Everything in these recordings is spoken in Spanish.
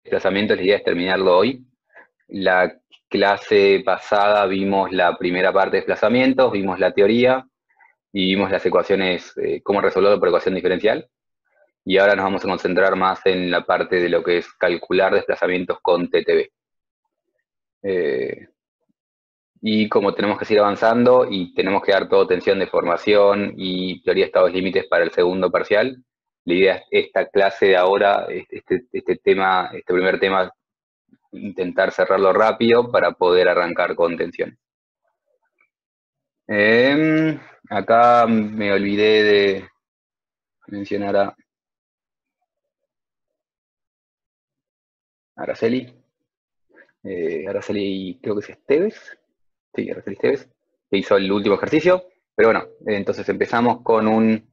desplazamientos, la idea es terminarlo hoy. La clase pasada vimos la primera parte de desplazamientos, vimos la teoría y vimos las ecuaciones, cómo resolverlo por ecuación diferencial. Y ahora nos vamos a concentrar más en la parte de lo que es calcular desplazamientos con TTB. Y como tenemos que seguir avanzando y tenemos que dar todo tensión de formación y teoría de estados límites para el segundo parcial, la idea es esta clase de ahora, este primer tema, intentar cerrarlo rápido para poder arrancar con tensión. Acá me olvidé de mencionar a Araceli. Araceli, creo que es Esteves. Sí, Araceli Esteves, que hizo el último ejercicio. Pero bueno, entonces empezamos con un...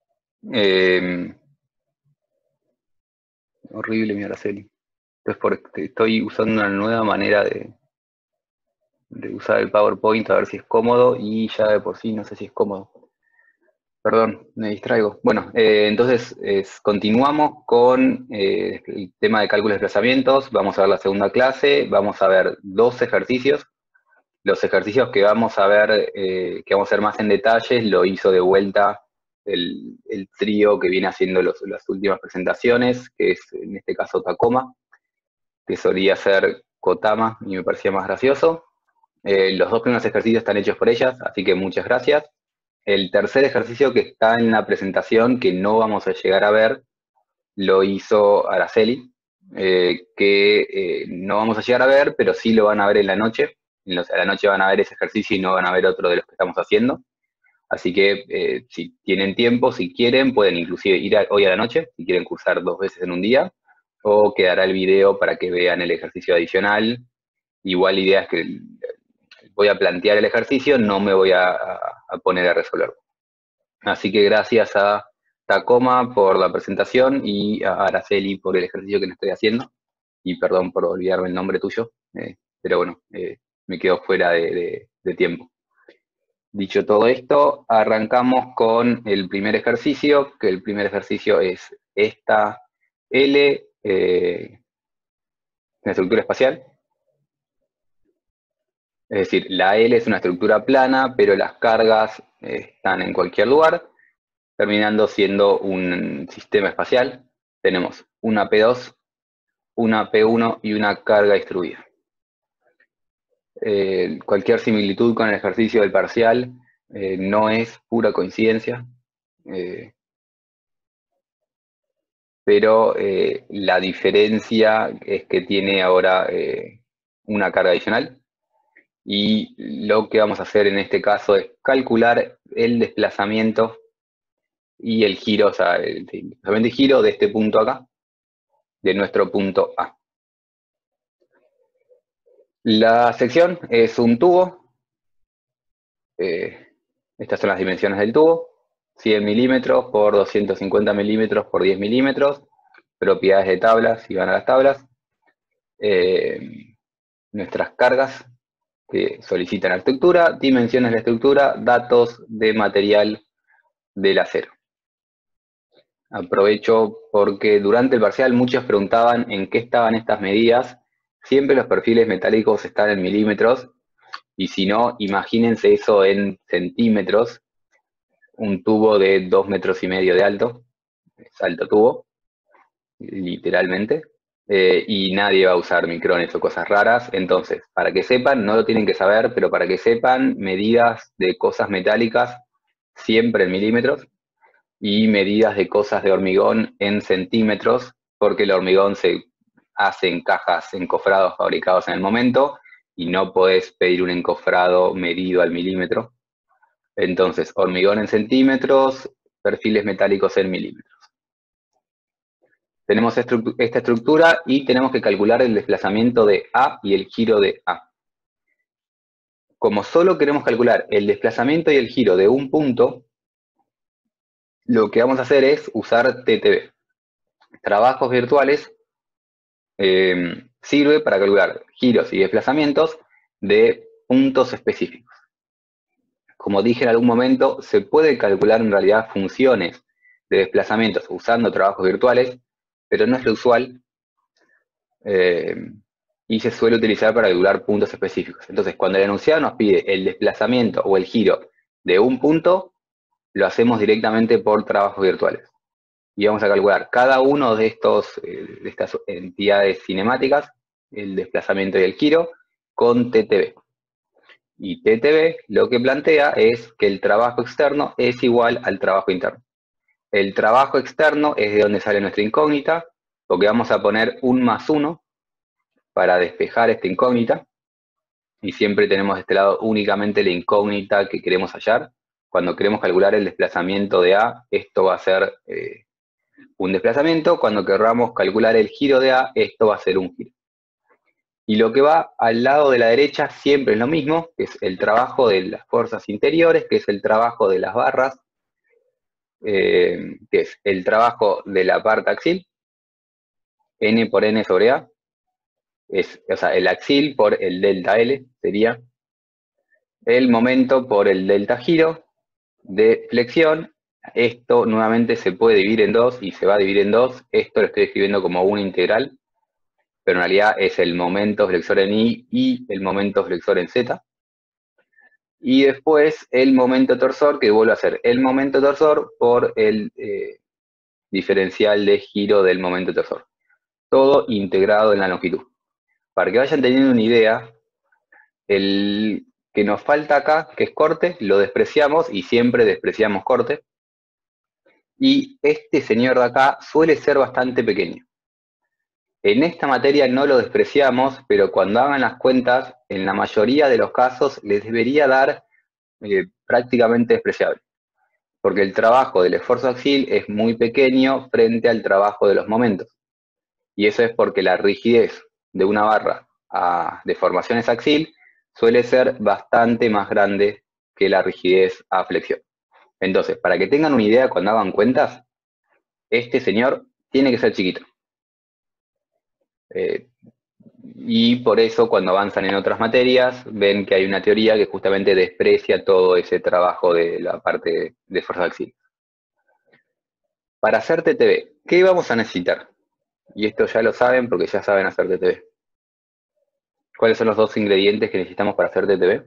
horrible mi Araceli. Entonces porque estoy usando una nueva manera de usar el PowerPoint, a ver si es cómodo, y ya de por sí no sé si es cómodo. Perdón, me distraigo. Bueno, entonces continuamos con el tema de cálculo de desplazamientos. Vamos a ver la segunda clase, vamos a ver 2 ejercicios. Los ejercicios que vamos a ver, que vamos a ver más en detalles, lo hizo de vuelta el trío que viene haciendo las últimas presentaciones, que es en este caso Tacoma, que solía ser Kotama y me parecía más gracioso. Los 2 primeros ejercicios están hechos por ellas, así que muchas gracias. El tercer ejercicio que está en la presentación, que no vamos a llegar a ver, lo hizo Araceli, que no vamos a llegar a ver, pero sí lo van a ver en la noche. A la noche van a ver ese ejercicio y no van a ver otro de los que estamos haciendo. Así que si tienen tiempo, si quieren, pueden inclusive ir hoy a la noche, si quieren cursar 2 veces en un día, o quedará el video para que vean el ejercicio adicional. Igual la idea es que voy a plantear el ejercicio, no me voy a poner a resolverlo. Así que gracias a Tacoma por la presentación y a Araceli por el ejercicio que no estoy haciendo. Y perdón por olvidarme el nombre tuyo, pero bueno, me quedo fuera de tiempo. Dicho todo esto, arrancamos con el primer ejercicio, que el primer ejercicio es esta L, una estructura espacial. Es decir, la L es una estructura plana, pero las cargas están en cualquier lugar, terminando siendo un sistema espacial. Tenemos una P2, una P1 y una carga distribuida. Cualquier similitud con el ejercicio del parcial no es pura coincidencia, pero la diferencia es que tiene ahora una carga adicional. Y lo que vamos a hacer en este caso es calcular el desplazamiento y el giro, o sea, el desplazamiento y giro de este punto acá, de nuestro punto A. La sección es un tubo. Estas son las dimensiones del tubo. 100 milímetros por 250 milímetros por 10 milímetros. Propiedades de tablas, si van a las tablas. Nuestras cargas que solicitan la estructura, dimensiones de la estructura, datos de material del acero. Aprovecho porque durante el parcial muchos preguntaban en qué estaban estas medidas. Siempre los perfiles metálicos están en milímetros, y si no, imagínense eso en centímetros. Un tubo de 2,5 metros de alto, es alto tubo, literalmente, y nadie va a usar micrones o cosas raras. Entonces, para que sepan, no lo tienen que saber, pero para que sepan, medidas de cosas metálicas siempre en milímetros, y medidas de cosas de hormigón en centímetros, porque el hormigón se hace en cajas, encofrados fabricados en el momento, y no podés pedir un encofrado medido al milímetro. Entonces, hormigón en centímetros, perfiles metálicos en milímetros. Tenemos esta estructura y tenemos que calcular el desplazamiento de A y el giro de A. Como solo queremos calcular el desplazamiento y el giro de un punto, lo que vamos a hacer es usar TTB. Trabajos virtuales sirve para calcular giros y desplazamientos de puntos específicos. Como dije en algún momento, se puede calcular en realidad funciones de desplazamientos usando trabajos virtuales, pero no es lo usual. y se suele utilizar para calcular puntos específicos. Entonces, cuando el enunciado nos pide el desplazamiento o el giro de un punto, lo hacemos directamente por trabajos virtuales. Y vamos a calcular cada uno de estas entidades cinemáticas, el desplazamiento y el giro, con TTB. Y TTB lo que plantea es que el trabajo externo es igual al trabajo interno. El trabajo externo es de donde sale nuestra incógnita, porque vamos a poner un +1 para despejar esta incógnita, y siempre tenemos de este lado únicamente la incógnita que queremos hallar. Cuando queremos calcular el desplazamiento de A, esto va a ser un desplazamiento. Cuando queramos calcular el giro de A, esto va a ser un giro. Y lo que va al lado de la derecha siempre es lo mismo, que es el trabajo de las fuerzas interiores, que es el trabajo de las barras, que es el trabajo de la parte axil, N por N sobre A, o sea, el axil por el delta L sería el momento por el delta giro de flexión. Esto nuevamente se puede dividir en dos y se va a dividir en dos. Esto lo estoy escribiendo como una integral, pero en realidad es el momento flexor en Y y el momento flexor en Z. Y después el momento torsor, que vuelve a ser el momento torsor por el diferencial de giro del momento torsor. Todo integrado en la longitud. Para que vayan teniendo una idea, el que nos falta acá, que es corte, lo despreciamos y siempre despreciamos corte. Y este señor de acá suele ser bastante pequeño. En esta materia no lo despreciamos, pero cuando hagan las cuentas, en la mayoría de los casos les debería dar prácticamente despreciable. Porque el trabajo del esfuerzo axil es muy pequeño frente al trabajo de los momentos. Y eso es porque la rigidez de una barra a deformaciones axil suele ser bastante más grande que la rigidez a flexión. Entonces, para que tengan una idea cuando hagan cuentas, este señor tiene que ser chiquito. Y por eso cuando avanzan en otras materias, ven que hay una teoría que justamente desprecia todo ese trabajo de la parte de fuerza axil. Para hacer TTB, ¿qué vamos a necesitar? Y esto ya lo saben porque ya saben hacer TTB. ¿Cuáles son los dos ingredientes que necesitamos para hacer TTB?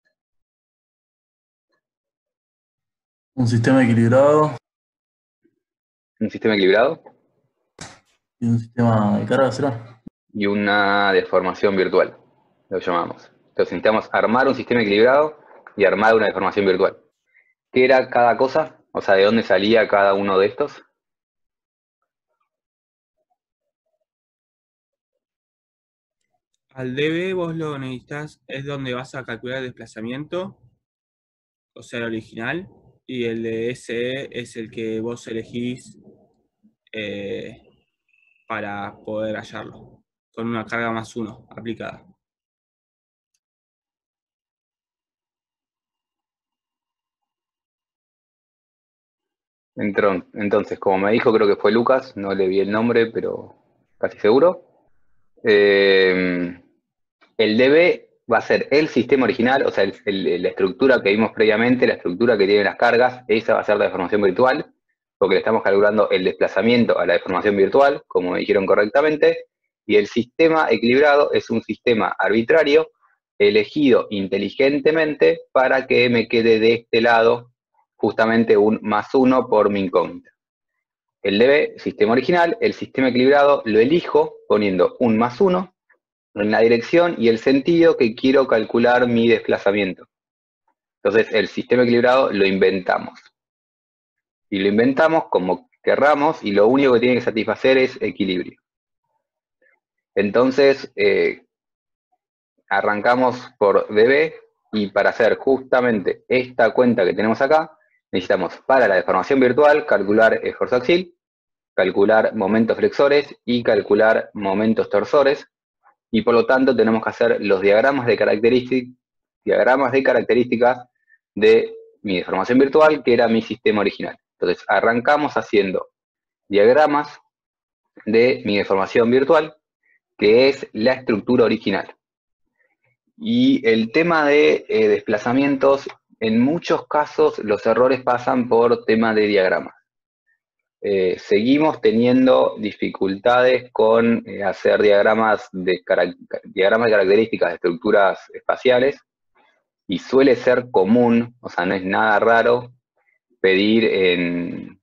Un sistema equilibrado Un sistema equilibrado y un sistema de carga, ¿será? y una deformación virtual, lo llamamos. Entonces necesitamos armar un sistema equilibrado y armar una deformación virtual. ¿Qué era cada cosa? O sea, ¿de dónde salía cada uno de estos? Al DB vos lo necesitas, es donde vas a calcular el desplazamiento, o sea, el original, y el de SE es el que vos elegís eh, para poder hallarlo, con una carga +1 aplicada. Entonces, como me dijo, creo que fue Lucas, no le vi el nombre, pero casi seguro. El DB va a ser el sistema original, o sea, la estructura que vimos previamente, la estructura que tiene las cargas, esa va a ser la deformación virtual, porque le estamos calculando el desplazamiento a la deformación virtual, como me dijeron correctamente, y el sistema equilibrado es un sistema arbitrario elegido inteligentemente para que me quede de este lado justamente un +1 por mi incógnita. El DB, sistema original, el sistema equilibrado lo elijo poniendo un +1 en la dirección y el sentido que quiero calcular mi desplazamiento. Entonces el sistema equilibrado lo inventamos. Y lo inventamos como querramos y lo único que tiene que satisfacer es equilibrio. Entonces arrancamos por DB y para hacer justamente esta cuenta que tenemos acá, necesitamos para la deformación virtual calcular esfuerzo axil, calcular momentos flexores y calcular momentos torsores. Y por lo tanto tenemos que hacer los diagramas de características de mi deformación virtual, que era mi sistema original. Entonces arrancamos haciendo diagramas de mi deformación virtual, que es la estructura original. Y el tema de desplazamientos, en muchos casos los errores pasan por tema de diagramas. seguimos teniendo dificultades con hacer diagramas de características de estructuras espaciales, y suele ser común, o sea, no es nada raro, pedir en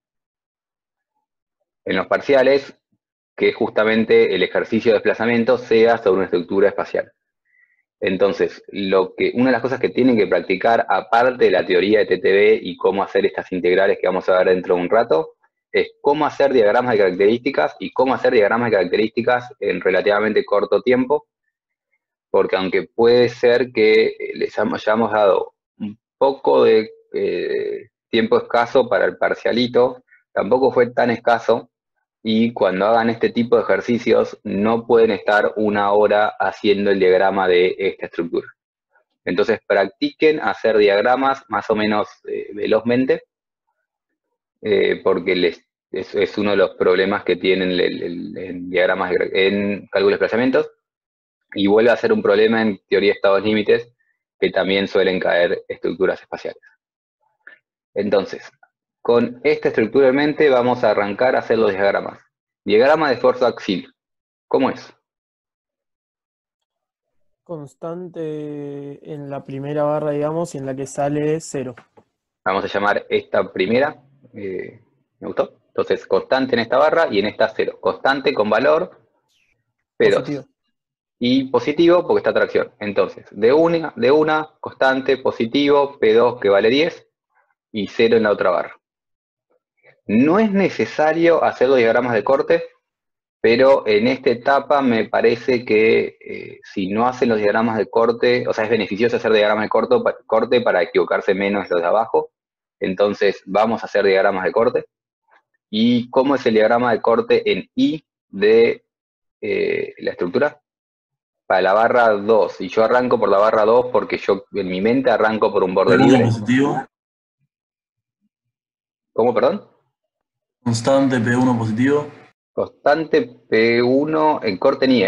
los parciales que justamente el ejercicio de desplazamiento sea sobre una estructura espacial. Entonces, una de las cosas que tienen que practicar, aparte de la teoría de TTB y cómo hacer estas integrales que vamos a ver dentro de un rato, es cómo hacer diagramas de características y cómo hacer diagramas de características en relativamente corto tiempo, porque aunque puede ser que les hayamos dado un poco de tiempo escaso para el parcialito, tampoco fue tan escaso, y cuando hagan este tipo de ejercicios no pueden estar una hora haciendo el diagrama de esta estructura. Entonces practiquen hacer diagramas más o menos velozmente, porque es uno de los problemas que tienen en diagramas en cálculo de desplazamientos, y vuelve a ser un problema en teoría de estados límites, que también suelen caer estructuras espaciales. Entonces, con esta estructura en mente vamos a arrancar a hacer los diagramas. Diagrama de esfuerzo axial, ¿cómo es? Constante en la primera barra, digamos, y en la que sale 0. Vamos a llamar esta primera, me gustó. Entonces, constante en esta barra y en esta 0. Constante con valor P2. Positivo. Y positivo porque está tracción. Entonces, de una, constante, positivo, P2 que vale 10, y 0 en la otra barra. No es necesario hacer los diagramas de corte, pero en esta etapa me parece que si no hacen los diagramas de corte, o sea, es beneficioso hacer diagramas de corte para equivocarse menos los de abajo. Entonces, vamos a hacer diagramas de corte. ¿Y cómo es el diagrama de corte en I de la estructura? Para la barra 2, y yo arranco por la barra 2 porque yo en mi mente arranco por un borde P1 libre. positivo, ¿Cómo, perdón? constante P1 positivo, Constante P1 en corte en I,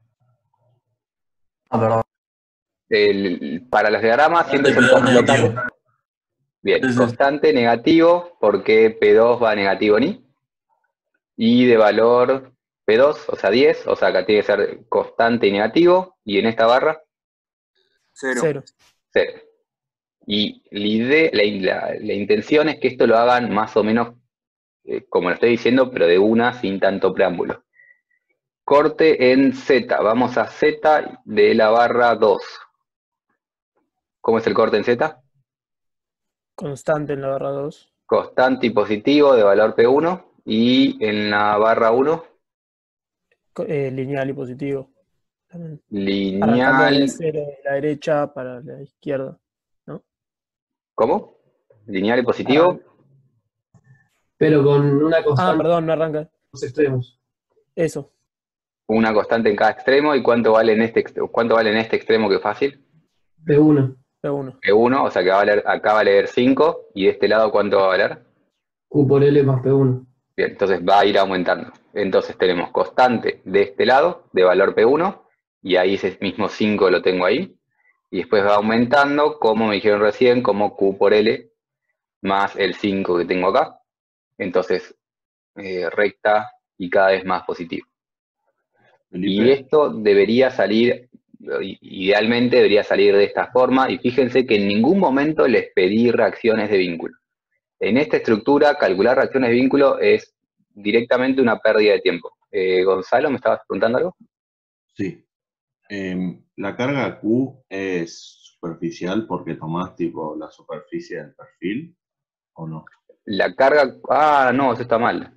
perdón, para los diagramas siempre constante son P2 negativo. locales. Bien, Sí, sí. constante negativo porque P2 va negativo en I, y de valor P2, o sea 10, o sea acá tiene que ser constante y negativo, y en esta barra 0. 0. Y la intención es que esto lo hagan más o menos como lo estoy diciendo, pero de una, sin tanto preámbulo. Corte en Z, vamos a Z de la barra 2. ¿Cómo es el corte en Z? Constante en la barra 2. Constante y positivo de valor P1, y en la barra 1, Lineal y positivo. También. Arrancando lineal. desde 0 de la derecha para la izquierda, ¿no? ¿Cómo? Lineal y positivo. Pero con una Ah, constante perdón, no arranca. en los extremos. Eso. Una constante en cada extremo. ¿Y cuánto vale en este extremo que es fácil? P1, P1. P1, o sea que acá va a valer 5, y de este lado ¿cuánto va a valer? Q por L más P1. Bien, entonces va a ir aumentando. Entonces tenemos constante de este lado, de valor P1, y ahí ese mismo 5 lo tengo ahí, y después va aumentando, como me dijeron recién, como Q por L, más el 5 que tengo acá. Entonces, recta y cada vez más positivo. Felipe. Y esto debería salir, idealmente debería salir de esta forma, y fíjense que en ningún momento les pedí reacciones de vínculo. En esta estructura, calcular reacciones de vínculo es directamente una pérdida de tiempo. Gonzalo, ¿me estabas preguntando algo? Sí. La carga Q es superficial porque tomás tipo la superficie del perfil, ¿o no? La carga... no, eso está mal.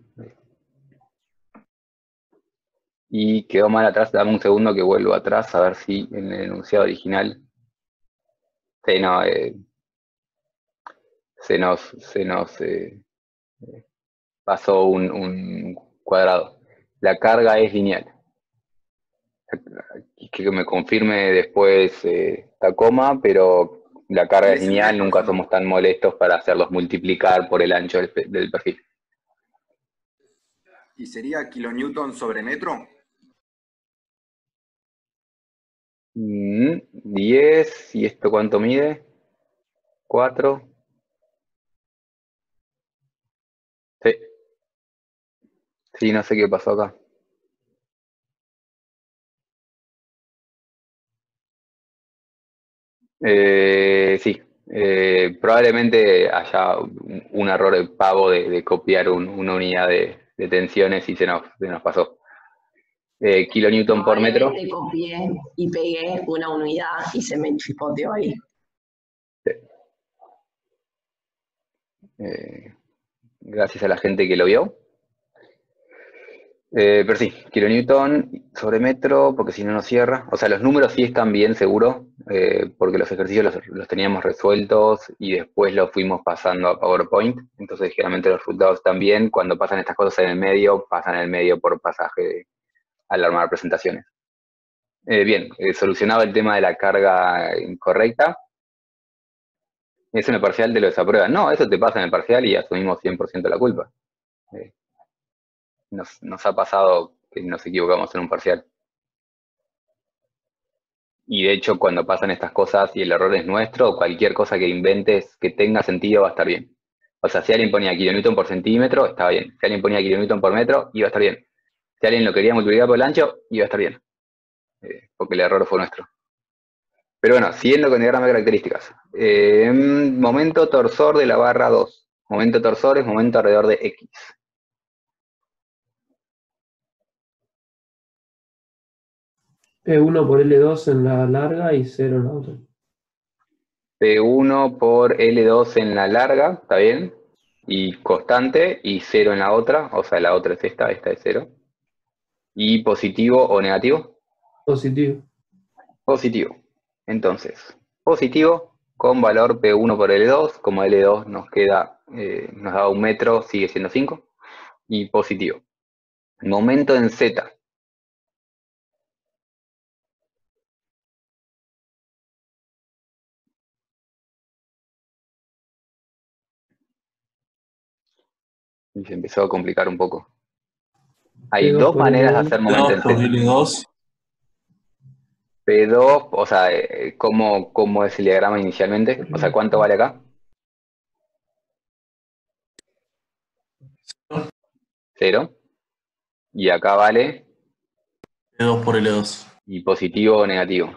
Y quedó mal atrás, dame un segundo que vuelvo atrás a ver si en el enunciado original... Sí, no, se nos pasó un cuadrado. La carga es lineal. Que me confirme después Tacoma, pero la carga es lineal, nunca somos tan molestos para hacerlos multiplicar por el ancho del perfil. ¿Y sería kilonewton sobre metro? 10, ¿y esto cuánto mide? 4. Sí, Sí, no sé qué pasó acá. Sí, probablemente haya un error de pavo de copiar una unidad de tensiones y se nos pasó. Kilonewton por metro. Probablemente copié y pegué una unidad y se me chipoteó ahí. Gracias a la gente que lo vio. Pero sí, kilonewton sobre metro, porque si no nos cierra. O sea, los números sí están bien, seguro, porque los ejercicios los teníamos resueltos y después los fuimos pasando a PowerPoint. Entonces, generalmente los resultados están bien. Cuando pasan estas cosas en el medio, pasan en el medio por pasaje al armar presentaciones. Bien, solucionado el tema de la carga incorrecta. Eso en el parcial te lo desaprueban. No, eso te pasa en el parcial y asumimos 100% la culpa. Nos ha pasado que nos equivocamos en un parcial. Y de hecho, cuando pasan estas cosas y el error es nuestro, cualquier cosa que inventes que tenga sentido va a estar bien. O sea, si alguien ponía kilonewton por centímetro, estaba bien. Si alguien ponía kilonewton por metro, iba a estar bien. Si alguien lo quería multiplicar por el ancho, iba a estar bien. Porque el error fue nuestro. Pero bueno, siguiendo con el diagrama de características. Momento torsor de la barra 2. Momento torsor es momento alrededor de X. P1 por L2 en la larga y 0 en la otra. P1 por L2 en la larga, ¿está bien? Y constante, y 0 en la otra, o sea, la otra es esta es 0. ¿Y positivo o negativo? Positivo. Positivo. Entonces, positivo con valor P1 por L2, como L2 nos queda, nos da 1 metro, sigue siendo 5, y positivo. Momento en Z. Y se empezó a complicar un poco. Hay P2 dos por maneras de L2. hacer momento en P2 por Z. L2. P2, o sea, ¿cómo es el diagrama inicialmente? O sea, ¿cuánto vale acá? 0. Y acá vale, P2 por L2. y positivo o negativo.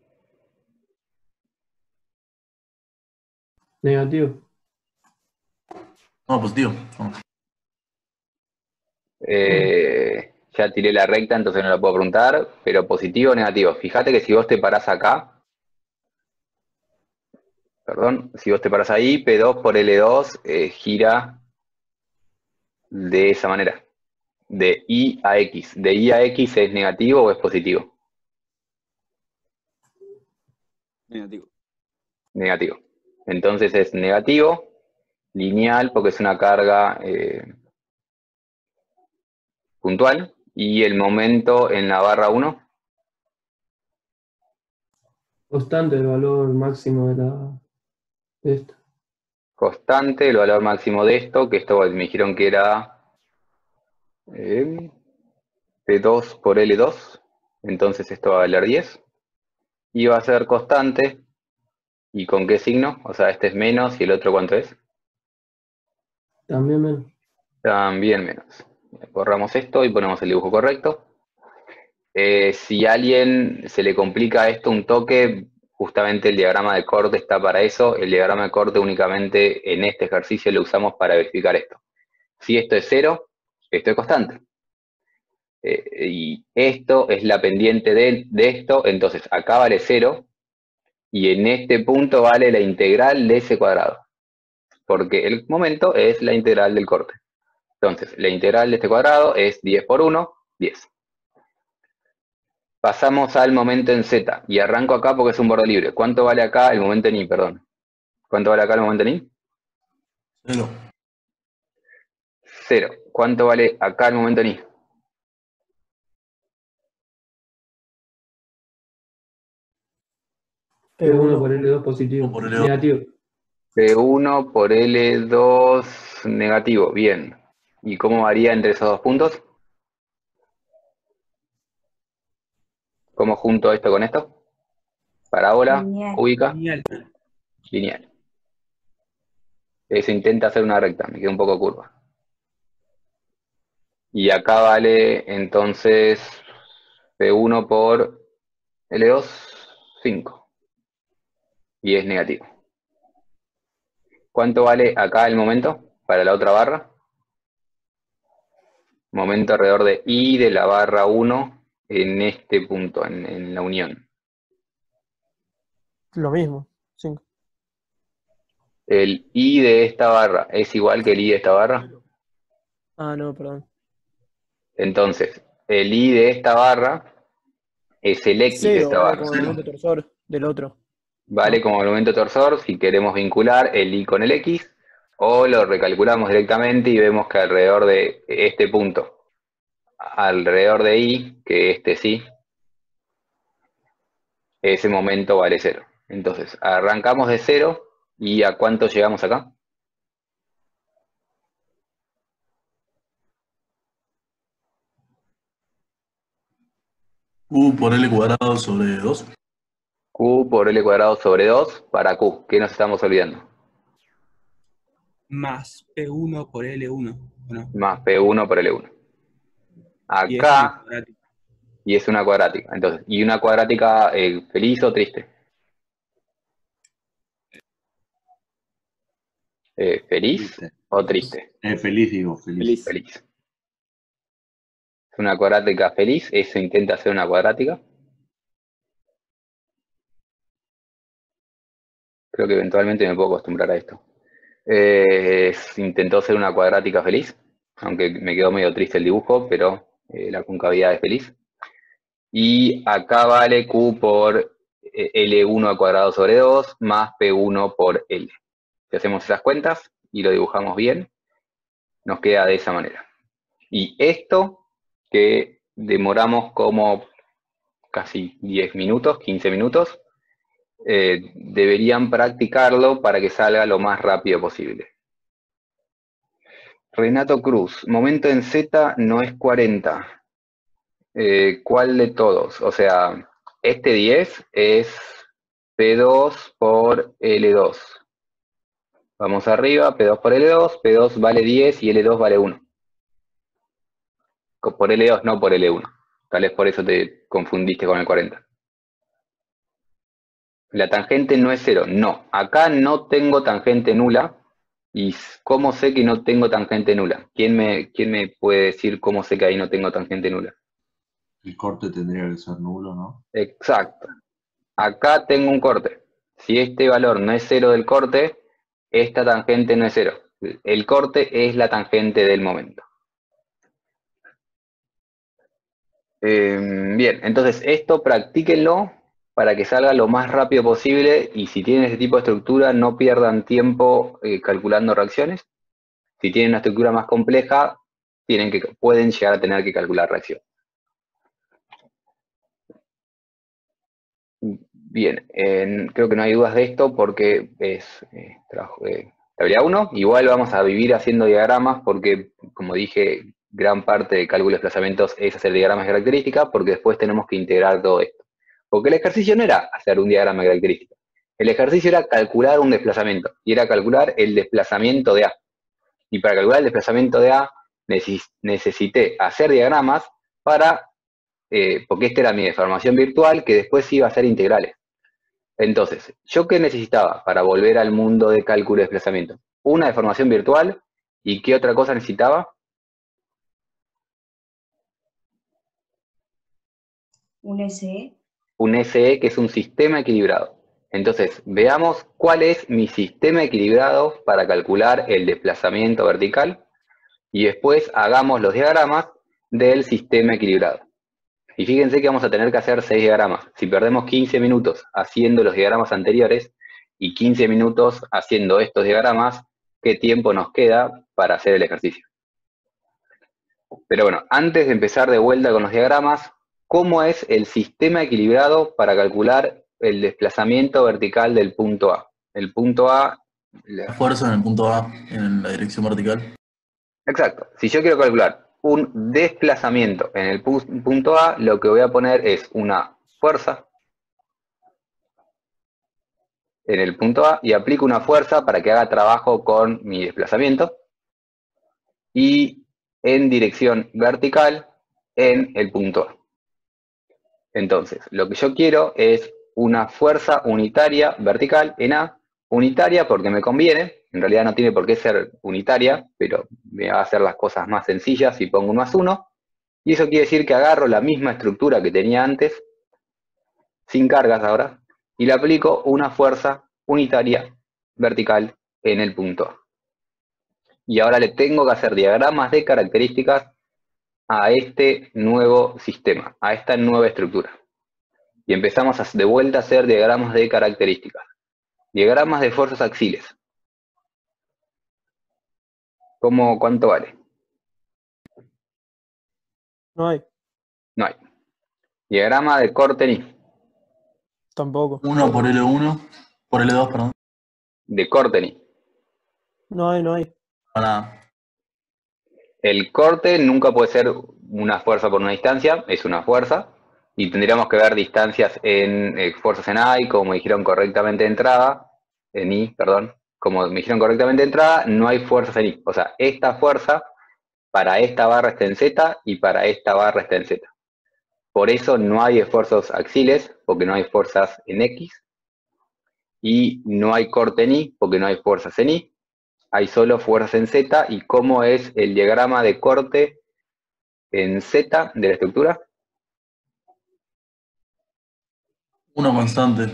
Negativo. No, positivo. No. Ya tiré la recta, entonces no la puedo preguntar, pero positivo o negativo. Fíjate que si vos te parás acá, perdón, si vos te parás ahí, P2 por L2 gira de esa manera, de Y a X. ¿De Y a X es negativo o es positivo? Negativo. Negativo. Entonces es negativo, lineal, porque es una carga puntual, y el momento en la barra 1, Constante el valor máximo de esto. constante, el valor máximo de esto, que esto me dijeron que era P2 por L2, entonces esto va a valer 10, y va a ser constante, ¿y con qué signo? O sea, este es menos, y el otro ¿cuánto es? También menos. También menos. Borramos esto y ponemos el dibujo correcto. Si a alguien se le complica esto un toque, justamente el diagrama de corte está para eso. El diagrama de corte únicamente en este ejercicio lo usamos para verificar esto. Si esto es 0, esto es constante. Y esto es la pendiente de esto, entonces acá vale 0, y en este punto vale la integral de ese cuadrado, porque el momento es la integral del corte. Entonces, la integral de este cuadrado es 10 por 1, 10. Pasamos al momento en Z, y arranco acá porque es un borde libre. ¿Cuánto vale acá el momento en Y, perdón? ¿Cuánto vale acá el momento en Y? 0. 0. ¿Cuánto vale acá el momento en Y? P1 por L2 positivo. Por L2. Negativo. P1 por L2 negativo, bien. ¿Y cómo varía entre esos dos puntos? ¿Cómo junto esto con esto? Parábola, Lineal. cúbica, Genial. lineal. Eso intenta hacer una recta, me queda un poco curva. Y acá vale entonces P1 por L2, 5. Y es negativo. ¿Cuánto vale acá el momento para la otra barra? Momento alrededor de I de la barra 1 en este punto, en la unión. Lo mismo, 5. ¿El I de esta barra es igual que el I de esta barra? Ah, no, perdón. Entonces, el I de esta barra es el X de 0 esta vale barra. como el momento torsor del otro. Vale ¿no? como momento torsor si queremos vincular el I con el X, o lo recalculamos directamente y vemos que alrededor de este punto, alrededor de I, que este sí, ese momento vale 0. Entonces, arrancamos de 0 y ¿a cuánto llegamos acá? Q por L cuadrado sobre 2. Q por L cuadrado sobre 2 para Q. ¿Qué nos estamos olvidando? Más P1 por L1. ¿O no? Más P1 por L1. Y es una Acá, cuadrática. y es una cuadrática. Entonces, ¿y una cuadrática feliz o triste? ¿Feliz Triste. o triste? Feliz, digo, feliz. Feliz. Es una cuadrática feliz, eso intenta hacer una cuadrática. Creo que eventualmente me puedo acostumbrar a esto. Intentó ser una cuadrática feliz, aunque me quedó medio triste el dibujo, pero la concavidad es feliz. Y acá vale Q por L1 al cuadrado sobre 2 más P1 por L. Si hacemos esas cuentas y lo dibujamos bien, nos queda de esa manera. Y esto que demoramos como casi 10 minutos, 15 minutos, deberían practicarlo para que salga lo más rápido posible. Renato Cruz, momento en Z no es 40. ¿Cuál de todos? O sea, este 10 es P2 por L2. Vamos arriba, P2 por L2, P2 vale 10 y L2 vale 1. Por L2, no por L1. Tal vez por eso te confundiste con el 40. La tangente no es 0. No, acá no tengo tangente nula. ¿Y cómo sé que no tengo tangente nula? ¿Quién me puede decir cómo sé que ahí no tengo tangente nula? El corte tendría que ser nulo, ¿no? Exacto. Acá tengo un corte. Si este valor no es 0 del corte, esta tangente no es 0. El corte es la tangente del momento. Bien, entonces esto practíquenlo para que salga lo más rápido posible y si tienen este tipo de estructura no pierdan tiempo calculando reacciones. Si tienen una estructura más compleja, pueden llegar a tener que calcular reacción. Bien, creo que no hay dudas de esto porque es trabajo de tarea 1. Igual vamos a vivir haciendo diagramas porque, como dije, gran parte de cálculo de desplazamientos es hacer diagramas de características porque después tenemos que integrar todo esto. Porque el ejercicio no era hacer un diagrama de características. El ejercicio era calcular un desplazamiento y era calcular el desplazamiento de A. Y para calcular el desplazamiento de A necesité hacer diagramas porque esta era mi deformación virtual que después iba a ser integrales. Entonces, ¿yo qué necesitaba para volver al mundo de cálculo de desplazamiento? Una deformación virtual, ¿y qué otra cosa necesitaba? Un SE. Un SE, que es un sistema equilibrado. Entonces, veamos cuál es mi sistema equilibrado para calcular el desplazamiento vertical y después hagamos los diagramas del sistema equilibrado. Y fíjense que vamos a tener que hacer 6 diagramas. Si perdemos 15 minutos haciendo los diagramas anteriores y 15 minutos haciendo estos diagramas, ¿qué tiempo nos queda para hacer el ejercicio? Pero bueno, antes de empezar de vuelta con los diagramas, ¿cómo es el sistema equilibrado para calcular el desplazamiento vertical del punto A? El punto A... La fuerza en el punto A, en la dirección vertical. Exacto. Si yo quiero calcular un desplazamiento en el punto A, lo que voy a poner es una fuerza en el punto A y aplico una fuerza para que haga trabajo con mi desplazamiento. Y en dirección vertical en el punto A. Entonces, lo que yo quiero es una fuerza unitaria vertical en A, unitaria porque me conviene, en realidad no tiene por qué ser unitaria, pero me va a hacer las cosas más sencillas si pongo un +1, y eso quiere decir que agarro la misma estructura que tenía antes, sin cargas ahora, y le aplico una fuerza unitaria vertical en el punto A. Y ahora le tengo que hacer diagramas de características a este nuevo sistema, a esta nueva estructura. Y empezamos de vuelta a hacer diagramas de características. Diagramas de fuerzas axiles. ¿Cuánto vale? No hay. No hay. Diagrama de Courtney. Tampoco. 1 por L1, por L2, perdón. De Courtney. No hay. Para El corte nunca puede ser una fuerza por una distancia, es una fuerza. Y tendríamos que ver distancias en fuerzas en A, y como me dijeron correctamente de entrada, en I, perdón, como me dijeron correctamente de entrada, no hay fuerzas en I. O sea, esta fuerza para esta barra está en Z y para esta barra está en Z. Por eso no hay esfuerzos axiles, porque no hay fuerzas en X. Y no hay corte en Y, porque no hay fuerzas en Y. Hay solo fuerzas en Z. ¿Y cómo es el diagrama de corte en Z de la estructura? 1 constante.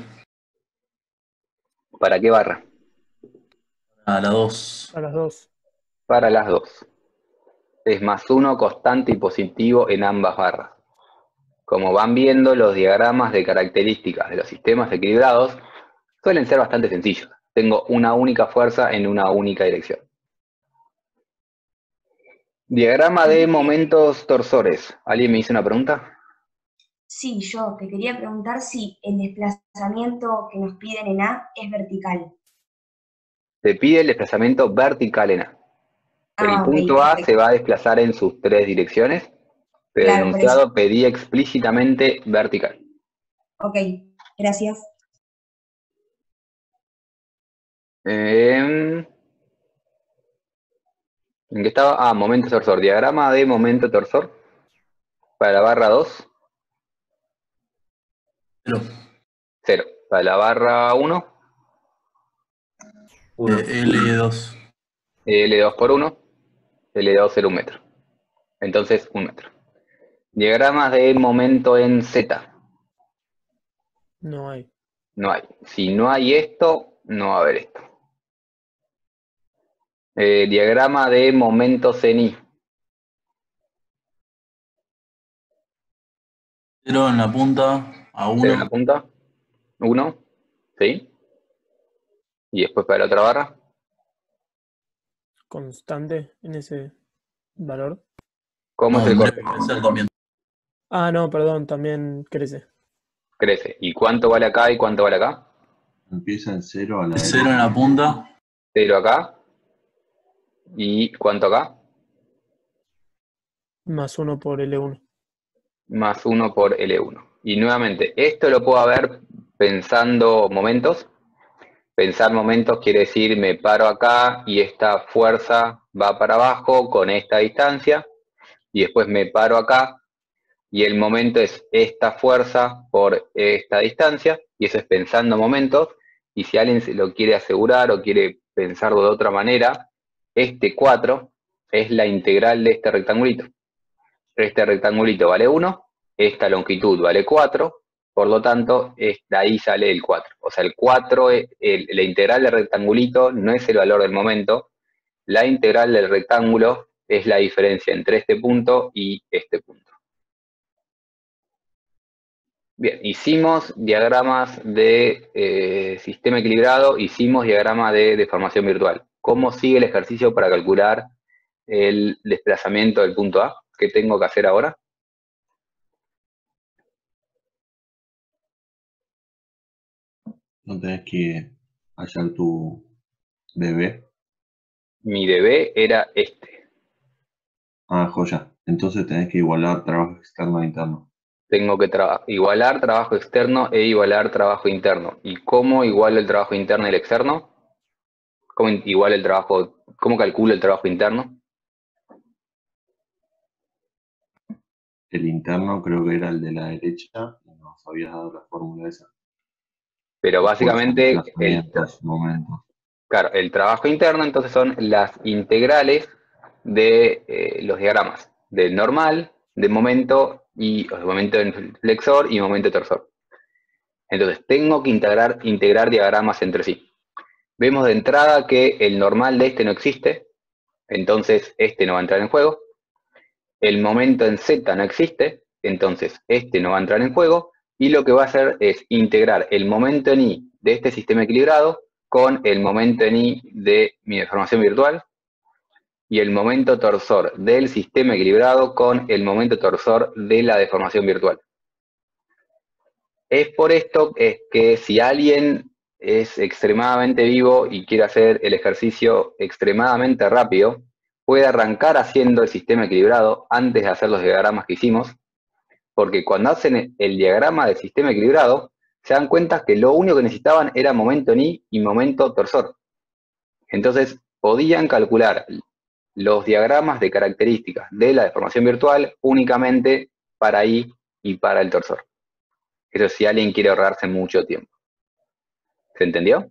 ¿Para qué barra? A la 2. A las 2. Para las dos. Es +1 constante y positivo en ambas barras. Como van viendo, los diagramas de características de los sistemas equilibrados suelen ser bastante sencillos. Tengo una única fuerza en una única dirección. Diagrama de momentos torsores. ¿Alguien me hizo una pregunta? Sí, yo te quería preguntar si el desplazamiento que nos piden en A es vertical. Se pide el desplazamiento vertical en A. El Ok, punto A perfecto. se va a desplazar en sus 3 direcciones, pero el Claro, por enunciado eso. pedía explícitamente vertical. Ok, gracias. ¿En qué estaba? Momento torsor. Diagrama de momento torsor. Para la barra 2. 0. 0. Para la barra 1. L2. L2 por 1. L2 0 1 metro. Entonces 1 metro. Diagramas de momento en Z. No hay. No hay. Si no hay esto, no va a haber esto. Diagrama de momentos en I. 0 en la punta, a 0 en la 1. punta. 1. ¿Sí? Y después para la otra barra. Constante en ese valor. ¿Cómo es el corte? Tendría que crecer también. Ah, no, perdón, también crece. Crece. ¿Y cuánto vale acá y cuánto vale acá? Empieza en 0 a la 0 en la derecha. punta. 0 acá. ¿Y cuánto acá? +1 por L1. +1 por L1. Y nuevamente, esto lo puedo ver pensando momentos. Pensar momentos quiere decir me paro acá y esta fuerza va para abajo con esta distancia. Y después me paro acá y el momento es esta fuerza por esta distancia. Y eso es pensando momentos. Y si alguien se lo quiere asegurar o quiere pensarlo de otra manera, este 4 es la integral de este rectangulito. Este rectangulito vale 1, esta longitud vale 4, por lo tanto, de ahí sale el 4. O sea, el 4, la integral del rectangulito no es el valor del momento, la integral del rectángulo es la diferencia entre este punto y este punto. Bien, hicimos diagramas de sistema equilibrado, hicimos diagrama de deformación virtual. ¿Cómo sigue el ejercicio para calcular el desplazamiento del punto A? ¿Qué tengo que hacer ahora? No tenés que hallar tu bebé. Mi DB era este. Ah, joya. Entonces tenés que igualar trabajo externo e interno. Tengo que igualar trabajo externo e igualar trabajo interno. ¿Y cómo igualo el trabajo interno y el externo? ¿Cómo calculo el trabajo interno? el interno creo que era el de la derecha, y nos habías dado la fórmula esa. Pero Después son básicamente, desplazamientos, momentos. claro, el trabajo interno entonces son las integrales de los diagramas, del normal, del momento, y o sea, momento en flexor y momento torsor. Entonces tengo que integrar diagramas entre sí. Vemos de entrada que el normal de este no existe, entonces este no va a entrar en juego. El momento en Z no existe, entonces este no va a entrar en juego. Y lo que va a hacer es integrar el momento en I de este sistema equilibrado con el momento en I de mi deformación virtual y el momento torsor del sistema equilibrado con el momento torsor de la deformación virtual. Es por esto es que si alguien es extremadamente vivo y quiere hacer el ejercicio extremadamente rápido, puede arrancar haciendo el sistema equilibrado antes de hacer los diagramas que hicimos, porque cuando hacen el diagrama del sistema equilibrado, se dan cuenta que lo único que necesitaban era momento en I y momento torsor. Entonces, podían calcular los diagramas de características de la deformación virtual únicamente para I y para el torsor. Eso si alguien quiere ahorrarse mucho tiempo. ¿Se entendió?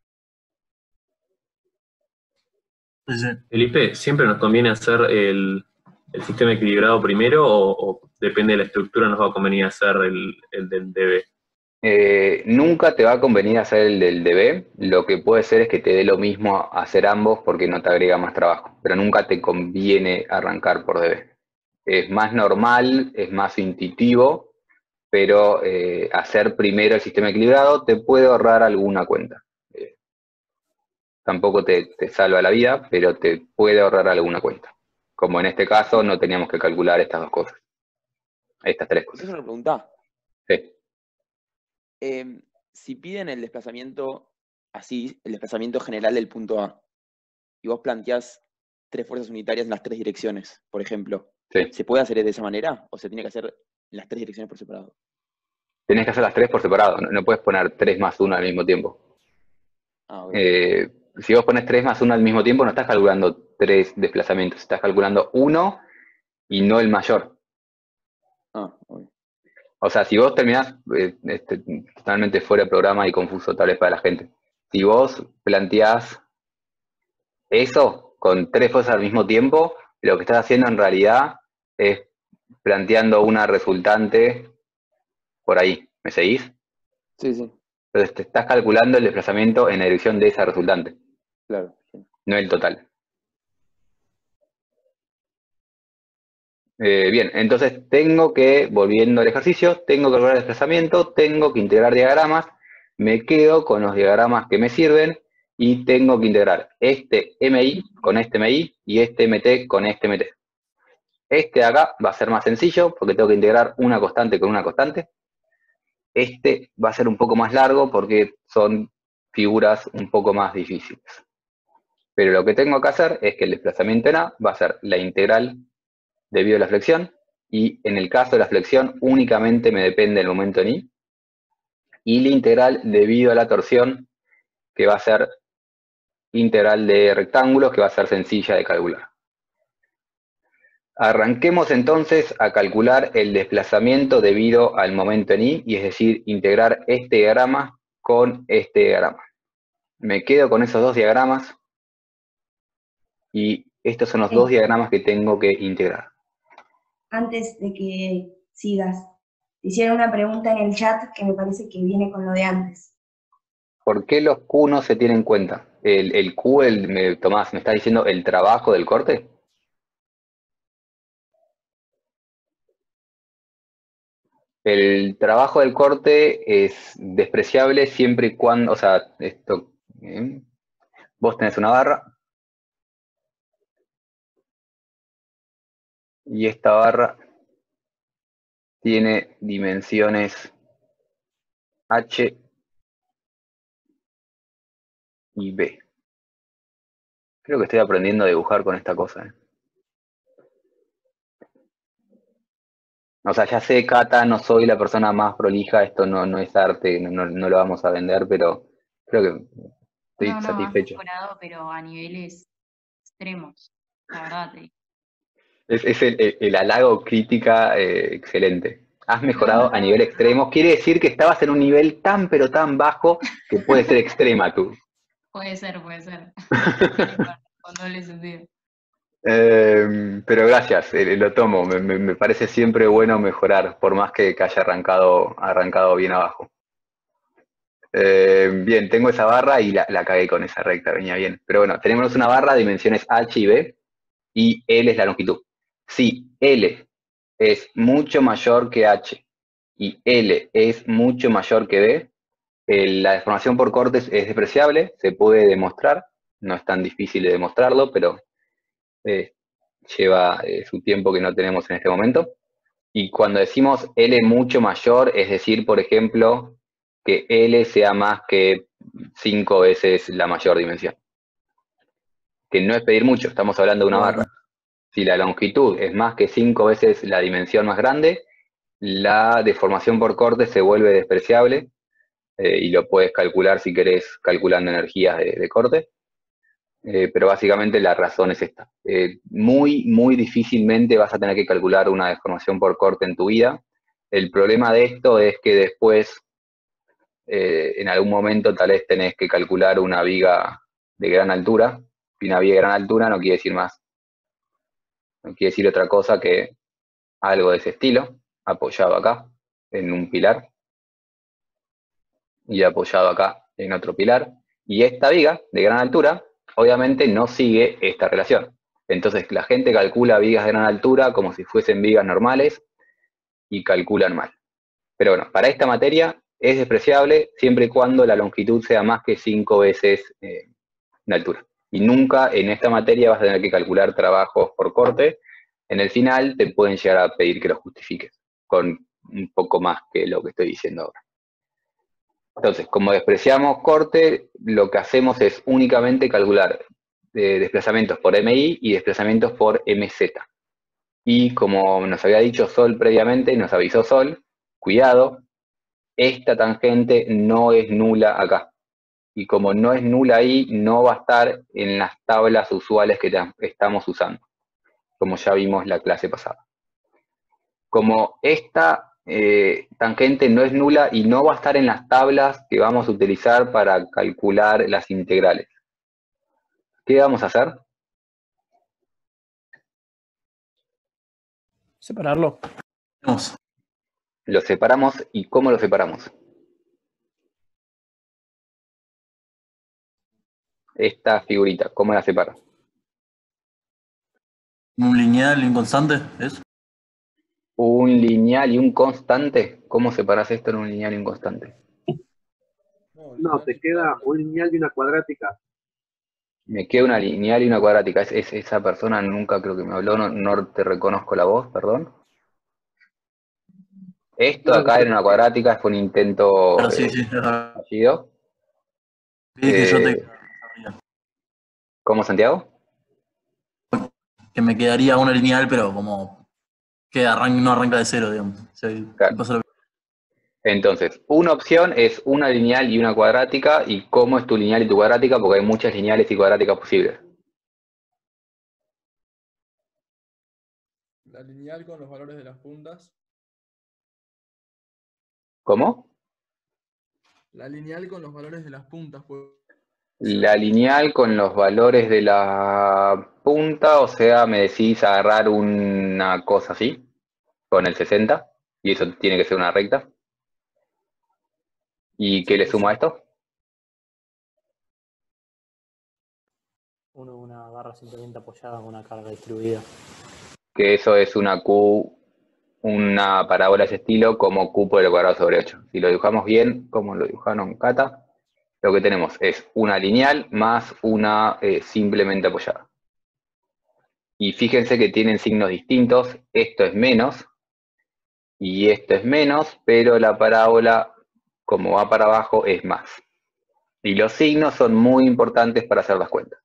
Sí, sí. Felipe, ¿siempre nos conviene hacer el sistema equilibrado primero o depende de la estructura nos va a convenir hacer el del DB? Nunca te va a convenir hacer el del DB. Lo que puede ser es que te dé lo mismo hacer ambos porque no te agrega más trabajo. Pero nunca te conviene arrancar por DB. Es más normal, es más intuitivo, pero hacer primero el sistema equilibrado te puede ahorrar alguna cuenta. Tampoco te salva la vida, pero te puede ahorrar alguna cuenta. Como en este caso no teníamos que calcular estas dos cosas. Estas tres cosas. ¿Es una pregunta? Sí. Si piden el desplazamiento así, el desplazamiento general del punto A, y vos planteás 3 fuerzas unitarias en las 3 direcciones, por ejemplo, Sí. ¿se puede hacer de esa manera o se tiene que hacer en las 3 direcciones por separado? Tenés que hacer las tres por separado. No puedes poner 3 más 1 al mismo tiempo. Ah, ok. Si vos pones 3 más 1 al mismo tiempo, no estás calculando 3 desplazamientos, estás calculando 1 y no el mayor. Ah, ok. O sea, si vos terminás totalmente fuera de programa y confuso tal vez para la gente, si vos planteás eso con 3 fuerzas al mismo tiempo, lo que estás haciendo en realidad es planteando una resultante por ahí. ¿Me seguís? Sí, sí, Entonces te estás calculando el desplazamiento en la dirección de esa resultante, claro. Sí. no el total. Bien, entonces tengo que, volviendo al ejercicio, tengo que calcular el desplazamiento, tengo que integrar diagramas, me quedo con los diagramas que me sirven y tengo que integrar este MI con este MI y este MT con este MT. Este de acá va a ser más sencillo porque tengo que integrar una constante con una constante. Este va a ser un poco más largo porque son figuras un poco más difíciles. Pero lo que tengo que hacer es que el desplazamiento en A va a ser la integral debido a la flexión, y en el caso de la flexión únicamente me depende el momento en I, y la integral debido a la torsión, que va a ser integral de rectángulos, que va a ser sencilla de calcular. Arranquemos entonces a calcular el desplazamiento debido al momento en I, y es decir, integrar este diagrama con este diagrama. Me quedo con esos dos diagramas, y estos son los dos diagramas que tengo que integrar. Antes de que sigas, te hicieron una pregunta en el chat que me parece que viene con lo de antes. ¿Por qué los Q no se tienen en cuenta? ¿El Q, Tomás, me está diciendo el trabajo del corte? El trabajo del corte es despreciable siempre y cuando, o sea, esto, vos tenés una barra, y esta barra tiene dimensiones H y B. Creo que estoy aprendiendo a dibujar con esta cosa. O sea, ya sé, Cata, no soy la persona más prolija, esto no es arte, no lo vamos a vender, pero creo que estoy No, has satisfecho. mejorado, pero a niveles extremos, la verdad te digo. Es el halago crítica excelente. Has mejorado a nivel extremo. Quiere decir que estabas en un nivel tan pero tan bajo que puede ser extrema tú. Puede ser. Con doble sentido. Pero gracias, lo tomo. Me parece siempre bueno mejorar, por más que haya arrancado bien abajo. Bien, tengo esa barra y la cagué con esa recta, venía bien. Pero bueno, tenemos una barra de dimensiones H y B y L es la longitud. Si L es mucho mayor que H y L es mucho mayor que B, la deformación por cortes es despreciable, se puede demostrar, no es tan difícil de demostrarlo, pero lleva su tiempo que no tenemos en este momento. Y cuando decimos L mucho mayor, es decir, por ejemplo, que L sea más que 5 veces la mayor dimensión. Que no es pedir mucho, estamos hablando de una barra. Si la longitud es más que 5 veces la dimensión más grande, la deformación por corte se vuelve despreciable y lo puedes calcular si querés calculando energías de corte. Pero básicamente la razón es esta. Muy difícilmente vas a tener que calcular una deformación por corte en tu vida. El problema de esto es que después, en algún momento tal vez tenés que calcular una viga de gran altura. Y una viga de gran altura no quiere decir más. No quiere decir otra cosa que algo de ese estilo, apoyado acá en un pilar y apoyado acá en otro pilar. Y esta viga de gran altura obviamente no sigue esta relación. Entonces la gente calcula vigas de gran altura como si fuesen vigas normales y calculan mal. Pero bueno, para esta materia es despreciable siempre y cuando la longitud sea más que 5 veces en altura. Y nunca en esta materia vas a tener que calcular trabajos por corte. En el final te pueden llegar a pedir que los justifiques con un poco más que lo que estoy diciendo ahora. Entonces, como despreciamos corte, lo que hacemos es únicamente calcular desplazamientos por MI y desplazamientos por MZ. Y como nos había dicho Sol previamente, nos avisó Sol, cuidado, esta tangente no es nula acá. Y como no es nula ahí, no va a estar en las tablas usuales que estamos usando, como ya vimos la clase pasada. Como esta tangente no es nula y no va a estar en las tablas que vamos a utilizar para calcular las integrales. ¿Qué vamos a hacer? Separarlo. Lo separamos. ¿Y cómo lo separamos? Esta figurita, ¿cómo la separo? ¿Un lineal y un constante? ¿Es? Un lineal y un constante. ¿Cómo separas esto en un lineal y un constante? No, te queda un lineal y una cuadrática. Me queda una lineal y una cuadrática. Esa persona nunca creo que me habló, no te reconozco la voz, perdón. Esto acá era una cuadrática, fue un intento fallido. ¿Cómo, Santiago? Que me quedaría una lineal, pero como que no arranca de cero, digamos. Claro. Entonces, una opción es una lineal y una cuadrática. ¿Y cómo es tu lineal y tu cuadrática? Porque hay muchas lineales y cuadráticas posibles. La lineal con los valores de las puntas. ¿Cómo? La lineal con los valores de las puntas. La lineal con los valores de la punta, o sea, me decís agarrar una cosa así, con el 60, y eso tiene que ser una recta. ¿Y qué le suma a esto? Una barra simplemente apoyada con una carga distribuida. Que eso es una Q, una parábola de ese estilo como Q por el cuadrado sobre 8. Si lo dibujamos bien, como lo dibujaron Cata, lo que tenemos es una lineal más una simplemente apoyada. Y fíjense que tienen signos distintos. Esto es menos y esto es menos, pero la parábola, como va para abajo, es más. Y los signos son muy importantes para hacer las cuentas.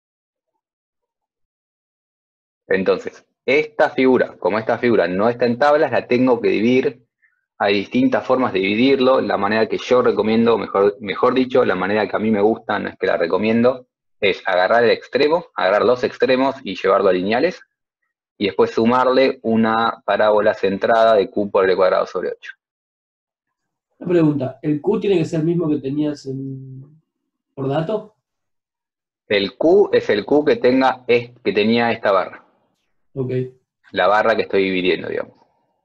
Entonces, esta figura, como esta figura no está en tablas, la tengo que dividir. Hay distintas formas de dividirlo. La manera que yo recomiendo, mejor dicho, la manera que a mí me gusta, no es que la recomiendo, es agarrar el extremo, agarrar los extremos y llevarlo a lineales. y después sumarle una parábola centrada de Q por L cuadrado sobre 8. Una pregunta, ¿el Q tiene que ser el mismo que tenías por dato? El Q es el Q que tenía esta barra. Ok. La barra que estoy dividiendo, digamos.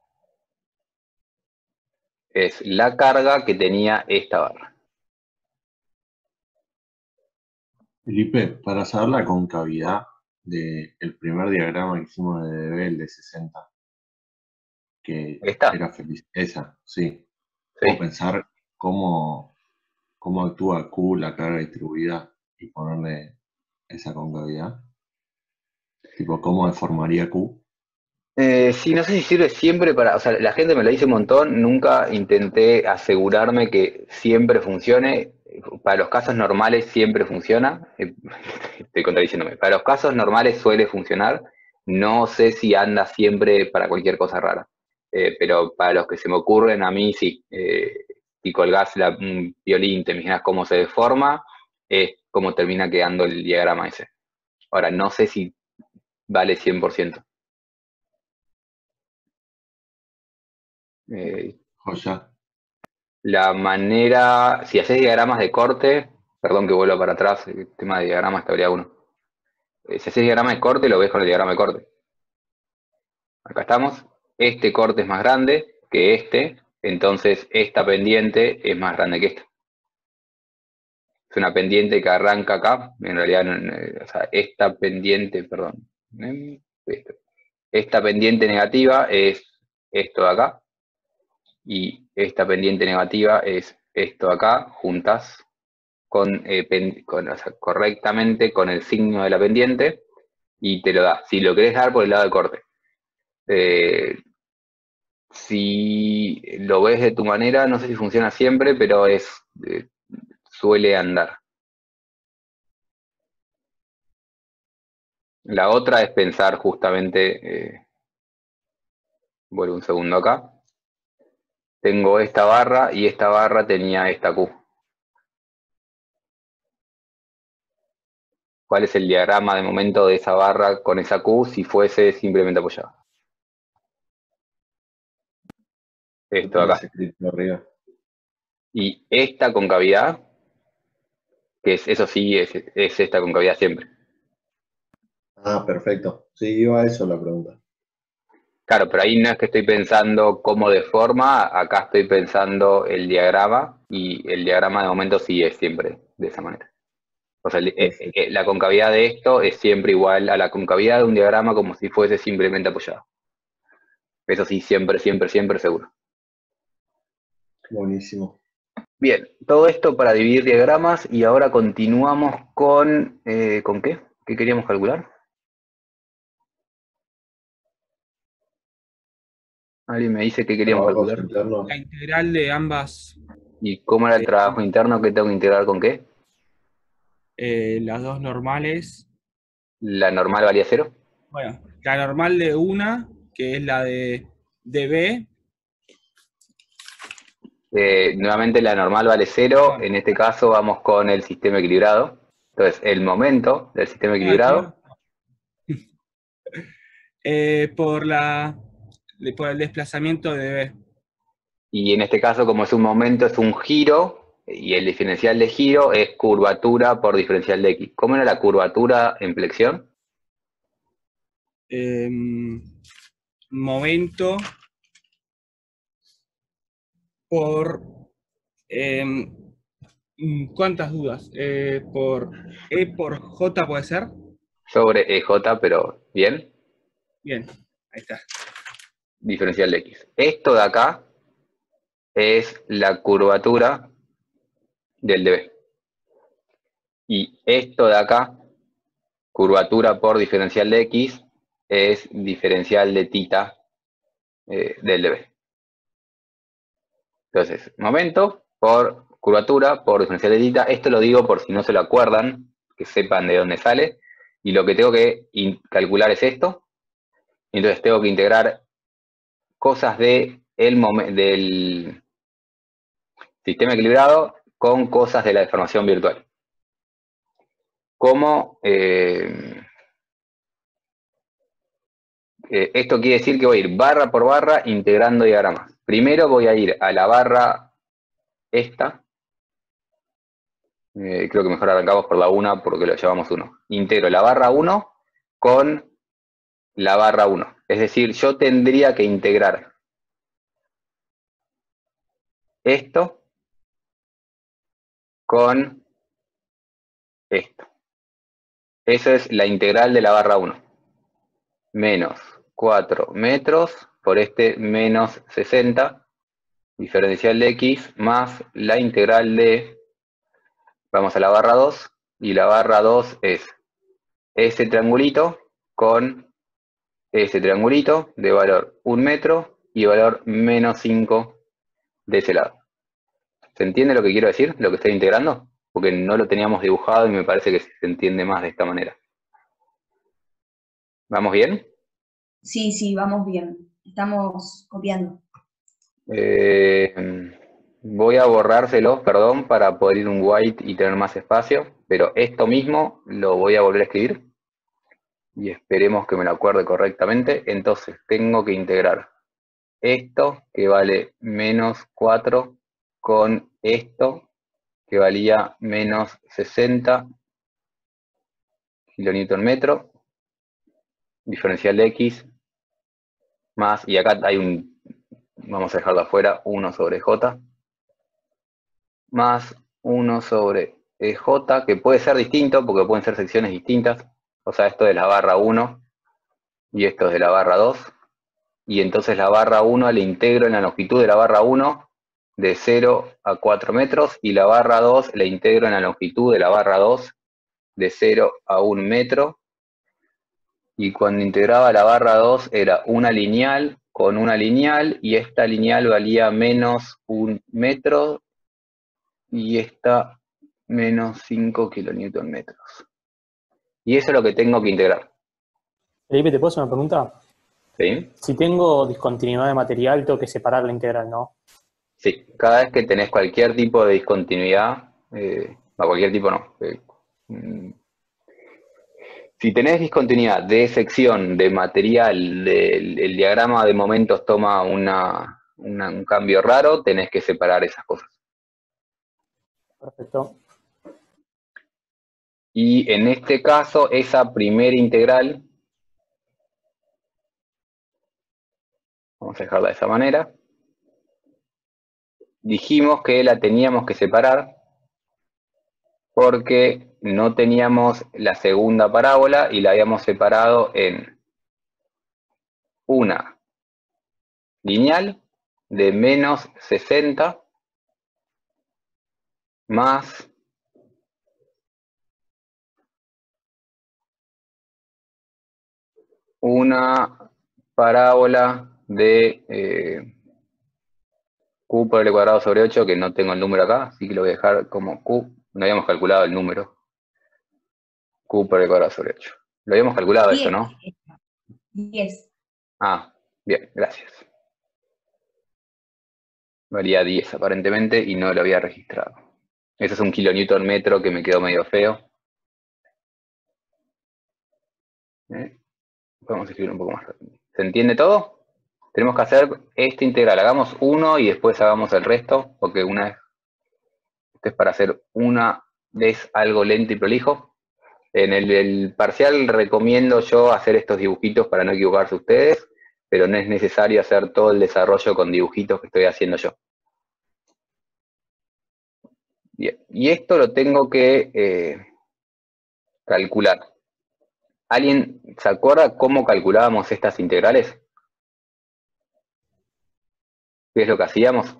Es la carga que tenía esta barra. Felipe, para saber la concavidad del primer diagrama que hicimos de DB, el de 60, que ¿Esta? era feliz. Esa, sí. Sí. Puedo pensar cómo actúa Q, la carga distribuida, y ponerle esa concavidad. Tipo, ¿cómo deformaría Q? Sí, no sé si sirve siempre para, o sea, la gente me lo dice un montón, nunca intenté asegurarme que siempre funcione. Para los casos normales siempre funciona, estoy contradiciéndome, para los casos normales suele funcionar, no sé si anda siempre para cualquier cosa rara, pero para los que se me ocurren a mí sí, si colgás un violín, te imaginas cómo se deforma, es como termina quedando el diagrama ese. Ahora, no sé si vale 100%. Joya. La manera, si haces diagramas de corte, perdón que vuelva para atrás, el tema de diagramas estabilidad 1. Si haces diagrama de corte, lo ves con el diagrama de corte. Acá estamos. Este corte es más grande que este, entonces esta pendiente es más grande que esta. Es una pendiente que arranca acá, en realidad, o sea, esta pendiente, perdón. Esta pendiente negativa es esto de acá. Y esta pendiente negativa es esto de acá, juntas o sea, correctamente con el signo de la pendiente, y te lo da. Si lo querés dar por el lado de corte. Si lo ves de tu manera, no sé si funciona siempre, pero suele andar. La otra es pensar justamente, vuelvo un segundo acá. Tengo esta barra y esta barra tenía esta Q. ¿Cuál es el diagrama de momento de esa barra con esa Q si fuese simplemente apoyada? Esto de acá. Y esta concavidad, que es, eso sí, es esta concavidad siempre. Ah, perfecto. Sí, iba a eso la pregunta. Claro, pero ahí no es que estoy pensando cómo deforma, acá estoy pensando el diagrama, y el diagrama de momento sí es siempre de esa manera. O sea, la concavidad de esto es siempre igual a la concavidad de un diagrama como si fuese simplemente apoyado. Eso sí, siempre, siempre, siempre seguro. Buenísimo. Bien, todo esto para dividir diagramas, y ahora continuamos con ¿con qué? ¿Qué queríamos calcular? Alguien me dice que queríamos calcular. La integral de ambas, ¿Y cómo era el trabajo interno? ¿Qué tengo que integrar con qué? las dos normales. ¿La normal valía 0? Bueno, la normal de una, que es la de DB. Nuevamente la normal vale 0, en este caso vamos con el sistema equilibrado. Entonces, el momento del sistema equilibrado. Por el desplazamiento de DB. Y en este caso, como es un momento, es un giro, y el diferencial de giro es curvatura por diferencial de X. ¿Cómo era la curvatura en flexión? Momento por... ¿cuántas dudas? Por E por J puede ser. Sobre EJ, pero bien. Bien, ahí está. Diferencial de X. Esto de acá es la curvatura del dB. Y esto de acá, curvatura por diferencial de X, es diferencial de tita del dB. Entonces, momento por curvatura por diferencial de tita. Esto lo digo por si no se lo acuerdan, que sepan de dónde sale. Y lo que tengo que calcular es esto. Entonces tengo que integrar cosas del sistema equilibrado con cosas de la deformación virtual. Como Esto quiere decir que voy a ir barra por barra integrando diagramas. Primero voy a ir a la barra esta. Creo que mejor arrancamos por la 1 porque lo llevamos 1. Integro la barra 1 con la barra 1. Es decir, yo tendría que integrar esto con esto. Esa es la integral de la barra 1. Menos 4 metros por este menos 60, diferencial de x, más la integral de, vamos a la barra 2, y la barra 2 es ese triangulito con ese triangulito de valor 1 metro y valor menos 5 de ese lado. ¿Se entiende lo que quiero decir? Lo que estoy integrando. Porque no lo teníamos dibujado y me parece que se entiende más de esta manera. ¿Vamos bien? Sí, sí, vamos bien. Estamos copiando. Voy a borrárselos, perdón, para poder ir un white y tener más espacio. Pero esto mismo lo voy a volver a escribir. Y esperemos que me lo acuerde correctamente. Entonces tengo que integrar esto, que vale menos 4, con esto, que valía menos 60 kilonewton metro, diferencial de x, más, y acá hay un, vamos a dejarlo afuera, 1 sobre j, más 1 sobre ej, que puede ser distinto, porque pueden ser secciones distintas, o sea, esto es la barra 1, y esto es de la barra 2, y entonces la barra 1 le integro en la longitud de la barra 1, de 0 a 4 metros, y la barra 2 la integro en la longitud de la barra 2, de 0 a 1 metro, y cuando integraba la barra 2 era una lineal con una lineal, y esta lineal valía menos 1 metro, y esta menos 5 kilonewton metros. Y eso es lo que tengo que integrar. Felipe, ¿te puedo hacer una pregunta? ¿Sí? Si tengo discontinuidad de material, tengo que separar la integral, ¿no? Sí, cada vez que tenés cualquier tipo de discontinuidad, cualquier tipo no, si tenés discontinuidad de sección, de material, el diagrama de momentos toma un cambio raro, tenés que separar esas cosas. Perfecto. Y en este caso, esa primera integral, vamos a dejarla de esa manera, dijimos que la teníamos que separar porque no teníamos la segunda parábola y la habíamos separado en una lineal de menos 60 más una parábola de q por l cuadrado sobre 8, que no tengo el número acá, así que lo voy a dejar como q. No habíamos calculado el número. Q por l cuadrado sobre 8. Lo habíamos calculado eso, ¿no? 10. Ah, bien, gracias. Valía 10 aparentemente y no lo había registrado. Eso es un kilonewton metro que me quedó medio feo. Vamos a escribir un poco más rápido. ¿Se entiende todo? Tenemos que hacer esta integral. Hagamos uno y después hagamos el resto, porque una vez, esto es para hacer una vez algo lento y prolijo. En el parcial recomiendo yo hacer estos dibujitos para no equivocarse ustedes, pero no es necesario hacer todo el desarrollo con dibujitos que estoy haciendo yo. Bien, y esto lo tengo que calcular. ¿Alguien se acuerda cómo calculábamos estas integrales? ¿Qué es lo que hacíamos?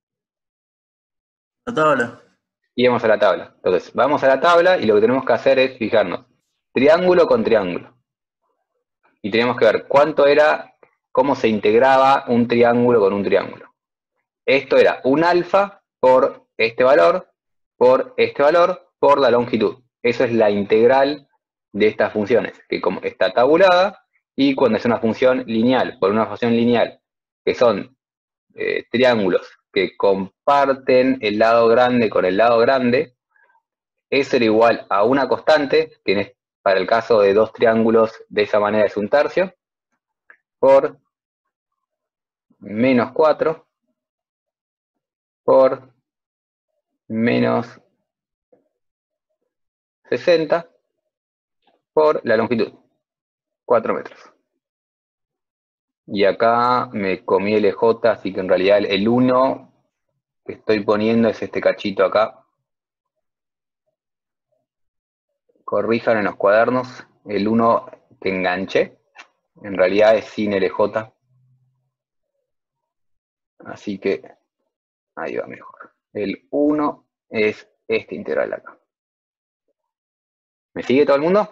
La tabla. Íbamos a la tabla. Entonces, vamos a la tabla y lo que tenemos que hacer es fijarnos. Triángulo con triángulo. Y tenemos que ver cuánto era, cómo se integraba un triángulo con un triángulo. Esto era un alfa por este valor, por este valor, por la longitud. Eso es la integral de estas funciones, que como está tabulada, y cuando es una función lineal, por una función lineal, que son triángulos que comparten el lado grande con el lado grande, eso era igual a una constante, que para el caso de dos triángulos de esa manera es un tercio, por menos 4 por menos 60 por la longitud, 4 metros. Y acá me comí el EJ, así que en realidad el 1 que estoy poniendo es este cachito acá. Corrijan en los cuadernos, el 1 que enganché, en realidad es sin el EJ. Así que ahí va mejor. El 1 es este integral de acá. ¿Me sigue todo el mundo?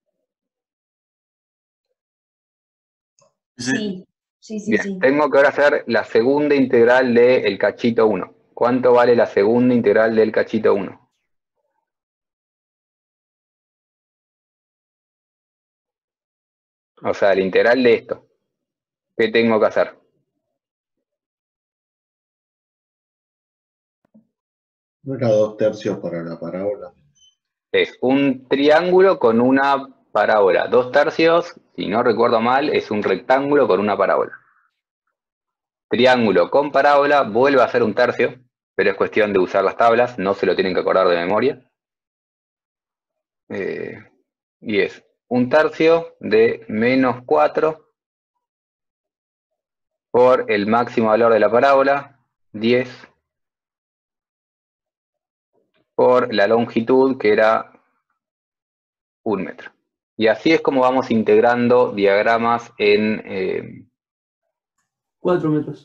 Sí, sí, Bien, sí. tengo que ahora hacer la segunda integral del cachito 1. ¿Cuánto vale la segunda integral del cachito 1? O sea, la integral de esto. ¿Qué tengo que hacer? ¿No era 2/3 para la parábola? Es un triángulo con una parábola. 2/3, si no recuerdo mal, es un rectángulo con una parábola. Triángulo con parábola vuelve a ser un tercio, pero es cuestión de usar las tablas, no se lo tienen que acordar de memoria. Y es un tercio de menos 4 por el máximo valor de la parábola, 10 por la longitud, que era 1 metro. Y así es como vamos integrando diagramas en 4 metros.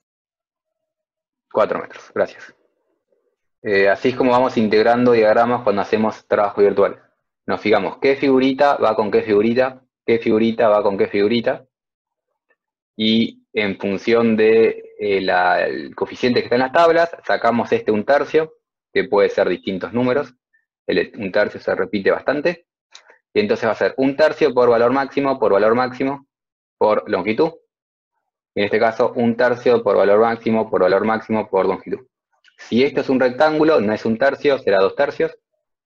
4 metros, gracias. Así es como vamos integrando diagramas cuando hacemos trabajos virtuales. Nos fijamos qué figurita va con qué figurita va con qué figurita, y en función de el coeficiente que está en las tablas, sacamos este 1/3, que puede ser distintos números. El 1/3 se repite bastante. Y entonces va a ser 1/3 por valor máximo por longitud. Y en este caso, 1/3 por valor máximo por longitud. Si esto es un rectángulo, no es 1/3, será 2/3.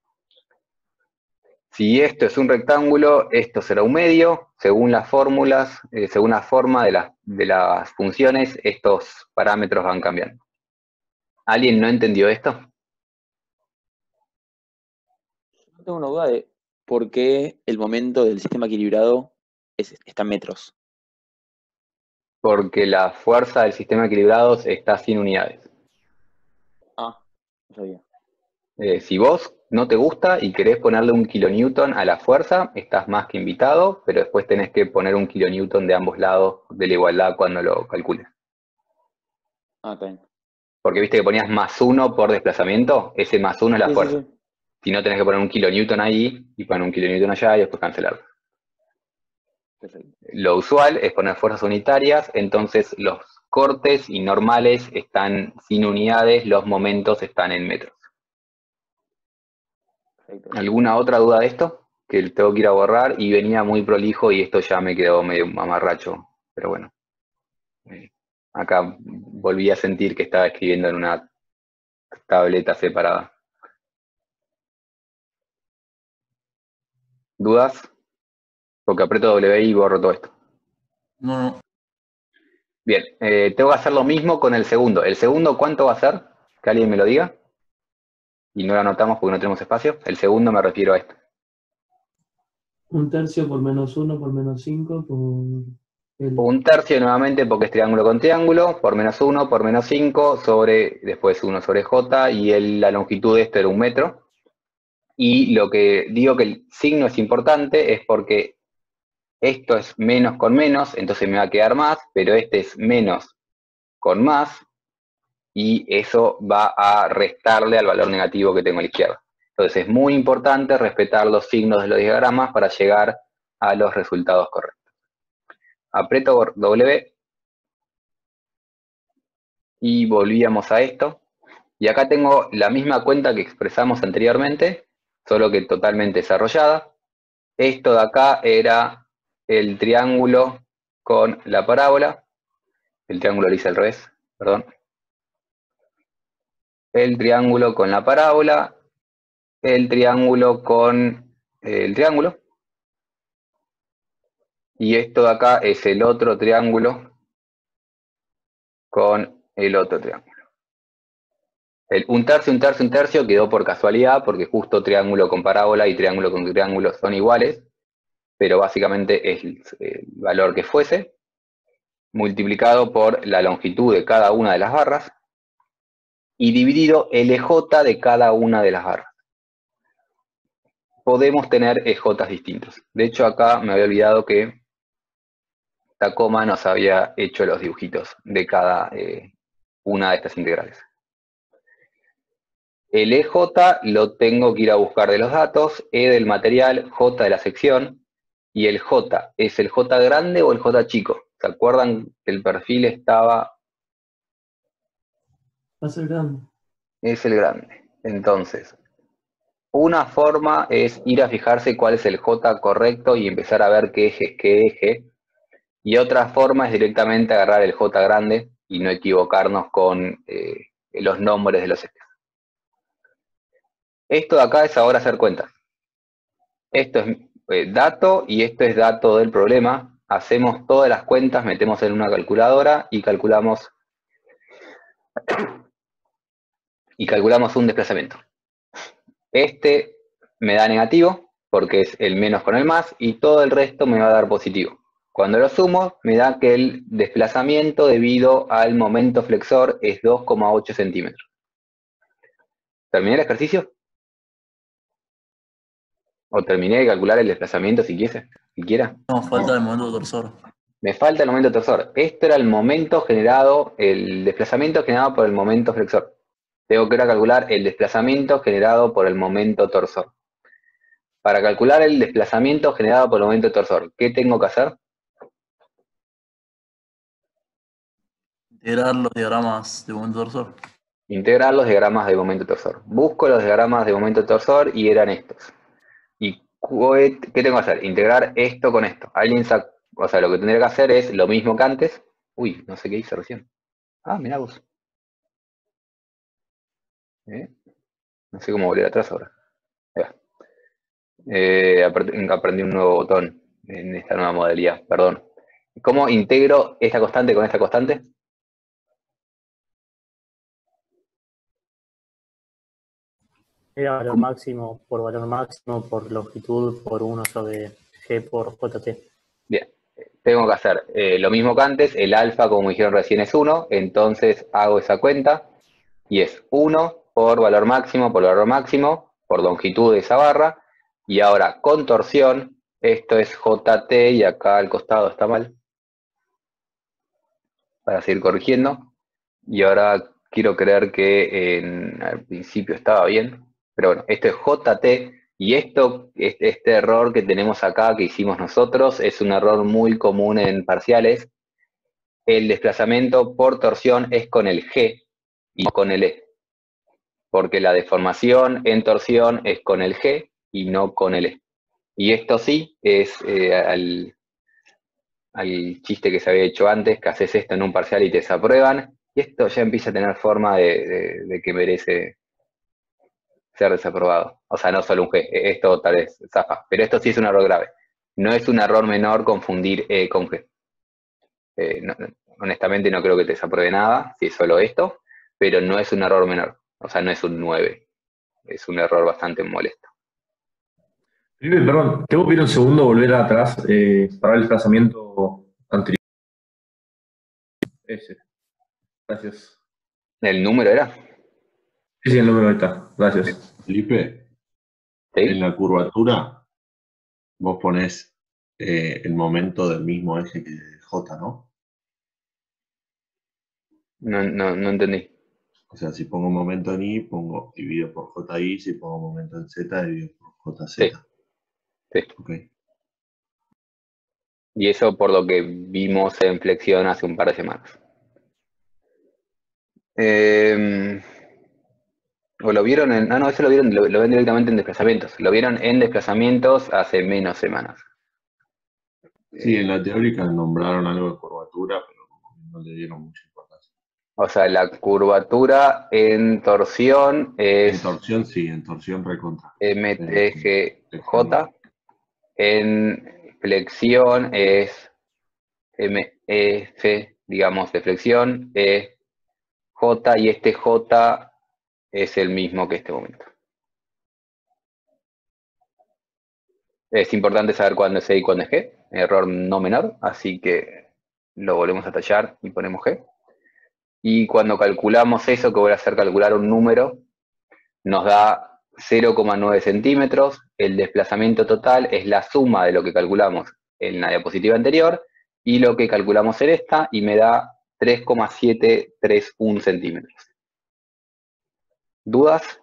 Si esto es un rectángulo, esto será 1/2. Según las fórmulas, según la forma de las funciones, estos parámetros van cambiando. ¿Alguien no entendió esto? Yo tengo una duda de por qué el momento del sistema equilibrado está en metros. Porque la fuerza del sistema equilibrado está sin unidades. Ah, no sabía. Si vos no te gusta y querés ponerle 1 kilonewton a la fuerza, estás más que invitado, pero después tenés que poner 1 kilonewton de ambos lados de la igualdad cuando lo calcules. Ah, está bien. Porque viste que ponías +1 por desplazamiento, ese +1 es la Sí, sí, fuerza. sí. Si no, tenés que poner 1 kilonewton ahí y poner 1 kilonewton allá y después cancelarlo. Perfecto. Lo usual es poner fuerzas unitarias, entonces los cortes y normales están sin unidades, los momentos están en metros. Perfecto. ¿Alguna otra duda de esto? Que tengo que ir a borrar y venía muy prolijo y esto ya me quedó medio mamarracho, pero bueno. Acá volví a sentir que estaba escribiendo en una tableta separada. ¿Dudas? Porque aprieto W y borro todo esto. No. Bien, tengo que hacer lo mismo con el segundo. ¿El segundo cuánto va a ser? Que alguien me lo diga. Y no lo anotamos porque no tenemos espacio. El segundo me refiero a esto. 1/3 por -1 por -5 por... 1/3 nuevamente porque es triángulo con triángulo, por -1 por -5 sobre, después 1 sobre J, y la longitud de esto era 1 metro. Y lo que digo que el signo es importante es porque esto es menos con menos, entonces me va a quedar más, pero este es menos con más, y eso va a restarle al valor negativo que tengo a la izquierda. Entonces es muy importante respetar los signos de los diagramas para llegar a los resultados correctos. Aprieto W y volvíamos a esto. Y acá tengo la misma cuenta que expresamos anteriormente, solo que totalmente desarrollada. Esto de acá era el triángulo con la parábola. El triángulo lo hice al revés, perdón. El triángulo con la parábola. El triángulo con el triángulo. Y esto de acá es el otro triángulo con el otro triángulo. Un tercio, un tercio, un tercio quedó por casualidad, porque justo triángulo con parábola y triángulo con triángulo son iguales, pero básicamente es el valor que fuese, multiplicado por la longitud de cada una de las barras, y dividido el EJ de cada una de las barras. Podemos tener EJs distintos. De hecho, acá me había olvidado que Tacoma nos había hecho los dibujitos de cada una de estas integrales. El EJ lo tengo que ir a buscar de los datos, E del material, J de la sección, y el J, ¿es el J grande o el J chico? ¿Se acuerdan que el perfil estaba? Va a ser grande. Es el grande. Entonces, una forma es ir a fijarse cuál es el J correcto y empezar a ver qué eje es qué eje. Y otra forma es directamente agarrar el J grande y no equivocarnos con los nombres de los ejes. Esto de acá es ahora hacer cuentas. Esto es dato y esto es dato del problema. Hacemos todas las cuentas, metemos en una calculadora y calculamos un desplazamiento. Este me da negativo porque es el menos con el más y todo el resto me va a dar positivo. Cuando lo sumo me da que el desplazamiento debido al momento flexor es 2,8 centímetros. ¿Terminé el ejercicio? ¿O terminé de calcular el desplazamiento si quiera? No, falta el momento torsor. Me falta el momento torsor. Esto era el momento generado, el desplazamiento generado por el momento flexor. Tengo que ahora calcular el desplazamiento generado por el momento torsor. Para calcular el desplazamiento generado por el momento torsor, ¿qué tengo que hacer? Integrar los diagramas de momento torsor. Integrar los diagramas de momento torsor. Busco los diagramas de momento torsor y eran estos. ¿Y qué tengo que hacer? Integrar esto con esto. O sea, lo que tendría que hacer es lo mismo que antes. Uy, no sé qué hice recién. Ah, mirá vos. No sé cómo volver atrás ahora. Aprendí un nuevo botón en esta nueva modalidad, perdón. ¿Cómo integro esta constante con esta constante? Era valor máximo por longitud por 1 sobre G por JT. Bien, tengo que hacer lo mismo que antes, el alfa, como dijeron recién, es 1, entonces hago esa cuenta, y es 1 por valor máximo, por longitud de esa barra, y ahora con torsión, esto es JT, y acá al costado está mal, para seguir corrigiendo, y ahora quiero creer que al principio estaba bien, pero bueno, esto es JT, y este error que tenemos acá, que hicimos nosotros, es un error muy común en parciales. El desplazamiento por torsión es con el G y no con el E, porque la deformación en torsión es con el G y no con el E. Y esto sí es al chiste que se había hecho antes, que haces esto en un parcial y te desaprueban, y esto ya empieza a tener forma de que merece ser desaprobado. O sea, no solo un G, esto tal vez zafa, pero esto sí es un error grave. No es un error menor confundir E con G. Honestamente no creo que te desapruebe nada, si es solo esto, pero no es un error menor. O sea, no es un 9. Es un error bastante molesto. Felipe, perdón, tengo que ir un segundo, volver atrás para el desplazamiento anterior. Ese. Gracias. ¿El número era? Sí, el número ahí está. Gracias. Felipe, ¿sí? En la curvatura vos ponés el momento del mismo eje que J, ¿no? No entendí. O sea, si pongo momento en I, pongo dividido por JI, si pongo momento en Z, dividido por JZ. Sí. Okay. Y eso por lo que vimos en flexión hace un par de semanas. ¿O lo vieron en...? No, eso lo ven directamente en desplazamientos. Lo vieron en desplazamientos hace menos semanas. Sí, en la teórica nombraron algo de curvatura, pero no le dieron mucha importancia. O sea, la curvatura en torsión es... En torsión sí, en torsión recontra. MTGJ. En flexión es MF, digamos, de flexión, J, y este J es el mismo que este momento. Es importante saber cuándo es E y cuándo es G, error no menor, así que lo volvemos a tallar y ponemos G. Y cuando calculamos eso, que voy a hacer calcular un número, nos da 0,9 centímetros. El desplazamiento total es la suma de lo que calculamos en la diapositiva anterior y lo que calculamos en esta, y me da 3,731 centímetros. ¿Dudas?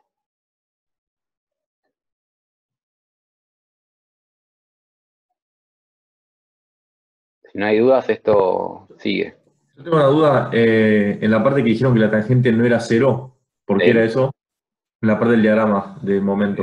Si no hay dudas, esto sigue. Yo tengo una duda en la parte que dijeron que la tangente no era cero. ¿Por qué era eso? En la parte del diagrama de momento.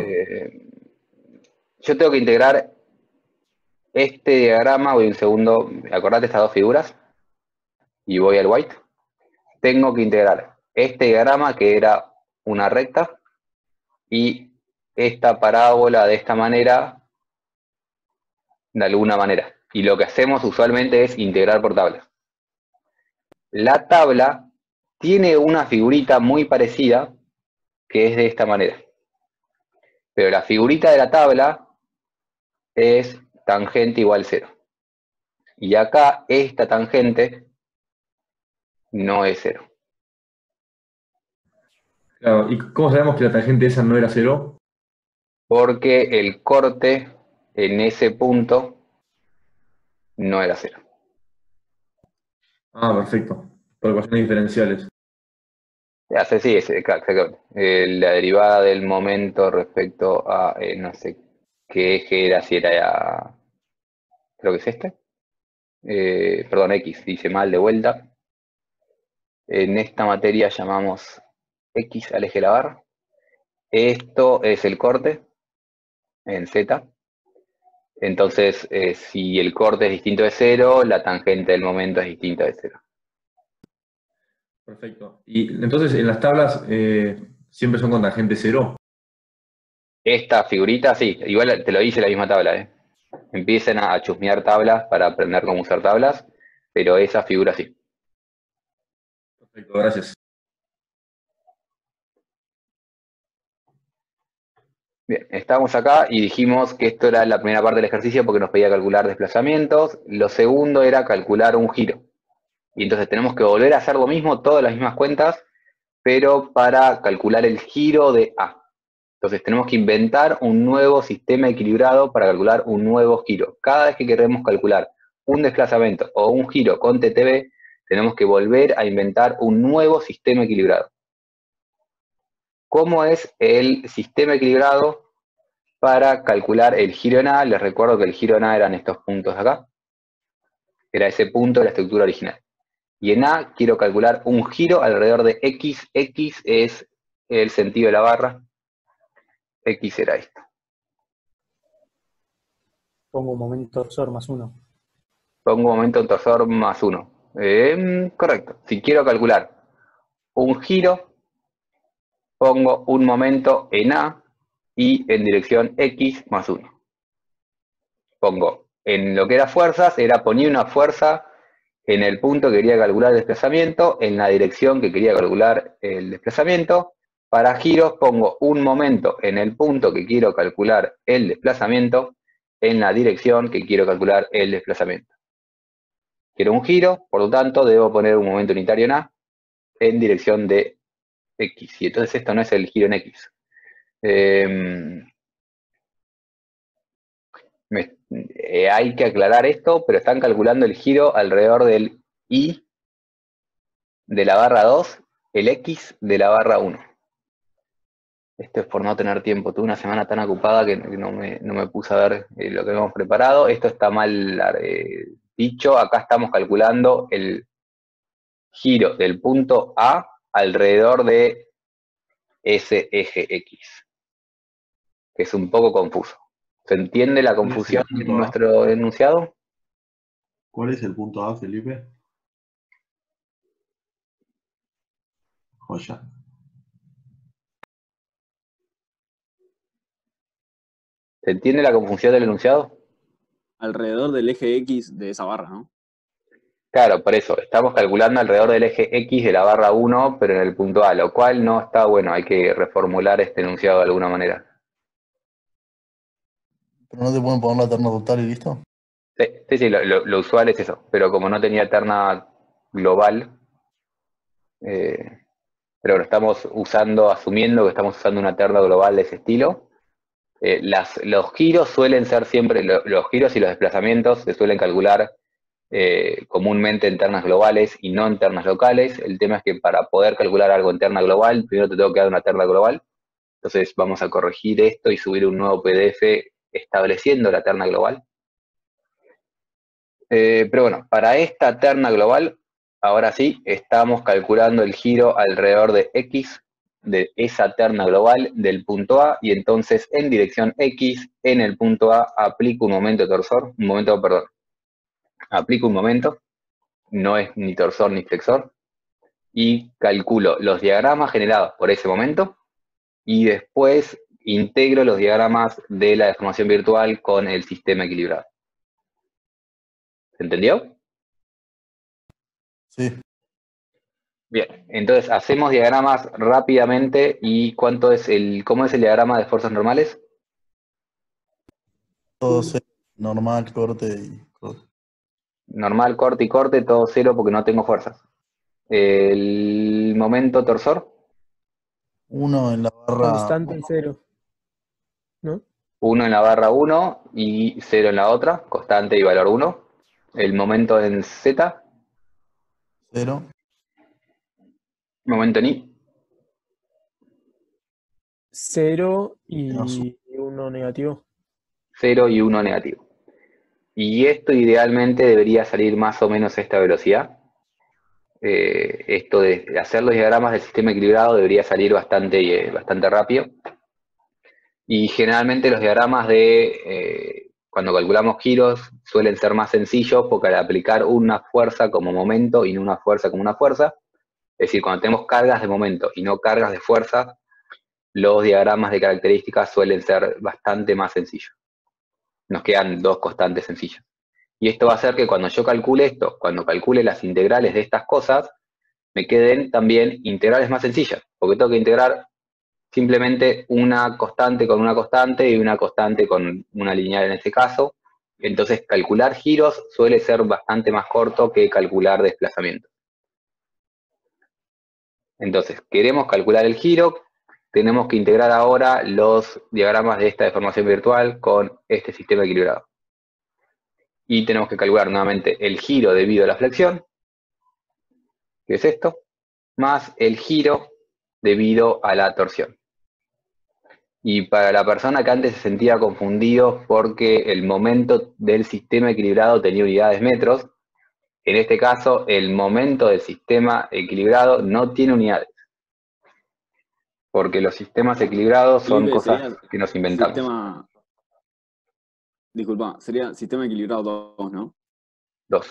Yo tengo que integrar este diagrama, voy un segundo, acordate estas dos figuras, y voy al white. Tengo que integrar este diagrama, que era una recta, y esta parábola de esta manera, de alguna manera. Y lo que hacemos usualmente es integrar por tablas. La tabla tiene una figurita muy parecida, que es de esta manera. Pero la figurita de la tabla es tangente igual 0. Y acá esta tangente no es 0. Claro, ¿y cómo sabemos que la tangente esa no era 0? Porque el corte en ese punto no era 0. Ah, perfecto. Por ecuaciones diferenciales. Sí, exacto. La derivada del momento respecto a no sé qué eje era, si era, creo que es este. Perdón, X, dice mal de vuelta. En esta materia llamamos X al eje de la barra. Esto es el corte en Z. Entonces, si el corte es distinto de 0, la tangente del momento es distinta de 0. Perfecto. Y entonces en las tablas siempre son con tangente 0. Esta figurita, sí, igual te lo dice la misma tabla, Empiecen a chusmear tablas para aprender cómo usar tablas, pero esa figura sí. Perfecto, gracias. Bien, estábamos acá y dijimos que esto era la primera parte del ejercicio porque nos pedía calcular desplazamientos. Lo segundo era calcular un giro. Y entonces tenemos que volver a hacer lo mismo, todas las mismas cuentas, pero para calcular el giro de A. Entonces tenemos que inventar un nuevo sistema equilibrado para calcular un nuevo giro. Cada vez que queremos calcular un desplazamiento o un giro con TTB, tenemos que volver a inventar un nuevo sistema equilibrado. ¿Cómo es el sistema equilibrado para calcular el giro en A? Les recuerdo que el giro en A eran estos puntos de acá. Era ese punto de la estructura original. Y en A quiero calcular un giro alrededor de X. X es el sentido de la barra. X era esto. Pongo un momento torsor más 1. Pongo un momento torsor más 1. Correcto. Si quiero calcular un giro, pongo un momento en A y en dirección X más 1. Pongo, en lo que era fuerzas, ponía una fuerza en el punto que quería calcular el desplazamiento, en la dirección que quería calcular el desplazamiento. Para giros pongo un momento en el punto que quiero calcular el desplazamiento, en la dirección que quiero calcular el desplazamiento. Quiero un giro, por lo tanto debo poner un momento unitario en A en dirección de X. Y entonces esto no es el giro en X. Hay que aclarar esto, pero están calculando el giro alrededor del Y de la barra 2, el X de la barra 1. Esto es por no tener tiempo. Tuve una semana tan ocupada que no me puse a ver lo que habíamos preparado. Esto está mal dicho. Acá estamos calculando el giro del punto A alrededor de ese eje X, que es un poco confuso. ¿Se entiende la confusión de nuestro enunciado? ¿Cuál es el punto A, Felipe? Joya. ¿Se entiende la confusión del enunciado? alrededor del eje X de esa barra, ¿no? Claro, por eso, estamos calculando alrededor del eje X de la barra 1, pero en el punto A, lo cual no está bueno, hay que reformular este enunciado de alguna manera. ¿Pero no te pueden poner la terna total y listo? Sí, lo usual es eso, pero como no tenía terna global, pero bueno, estamos asumiendo que estamos usando una terna global de ese estilo. Los giros suelen ser siempre, los giros y los desplazamientos se suelen calcular comúnmente en ternas globales y no en ternas locales. El tema es que para poder calcular algo en terna global, primero te tengo que dar una terna global. Entonces vamos a corregir esto y subir un nuevo PDF estableciendo la terna global. Pero bueno, para esta terna global, ahora sí, estamos calculando el giro alrededor de X de esa terna global del punto A, y entonces en dirección X, en el punto A, aplico un momento torsor, aplico un momento, no es ni torsor ni flexor, y calculo los diagramas generados por ese momento, y después integro los diagramas de la deformación virtual con el sistema equilibrado. ¿Se entendió? Sí. Bien, entonces hacemos diagramas rápidamente. ¿Y cómo es el diagrama de fuerzas normales? Todo cero, normal, corte y corte. Normal, corte y corte, todo cero porque no tengo fuerzas. El momento torsor. 1 en la barra. Constante 0. ¿No? 1 en la barra 1 y 0 en la otra, constante y valor 1. El momento en Z. 0. Momento en Y. 0 y 1 negativo. 0 y 1 negativo. Y esto idealmente debería salir más o menos a esta velocidad. Esto de hacer los diagramas del sistema equilibrado debería salir bastante rápido. Y generalmente los diagramas cuando calculamos giros suelen ser más sencillos porque al aplicar una fuerza como momento y no una fuerza como una fuerza, es decir, cuando tenemos cargas de momento y no cargas de fuerza, los diagramas de características suelen ser bastante más sencillos. Nos quedan dos constantes sencillas. Y esto va a hacer que cuando yo calcule esto, cuando calcule las integrales de estas cosas, me queden también integrales más sencillas, porque tengo que integrar simplemente una constante con una constante y una constante con una lineal en este caso. Entonces calcular giros suele ser bastante más corto que calcular desplazamiento. Entonces, queremos calcular el giro, tenemos que integrar ahora los diagramas de esta deformación virtual con este sistema equilibrado. Y tenemos que calcular nuevamente el giro debido a la flexión, que es esto, más el giro debido a la torsión. Y para la persona que antes se sentía confundido porque el momento del sistema equilibrado tenía unidades metros, en este caso el momento del sistema equilibrado no tiene unidades. Porque los sistemas equilibrados son cosas que nos inventamos. Disculpa, sería sistema equilibrado 2, ¿no? 2.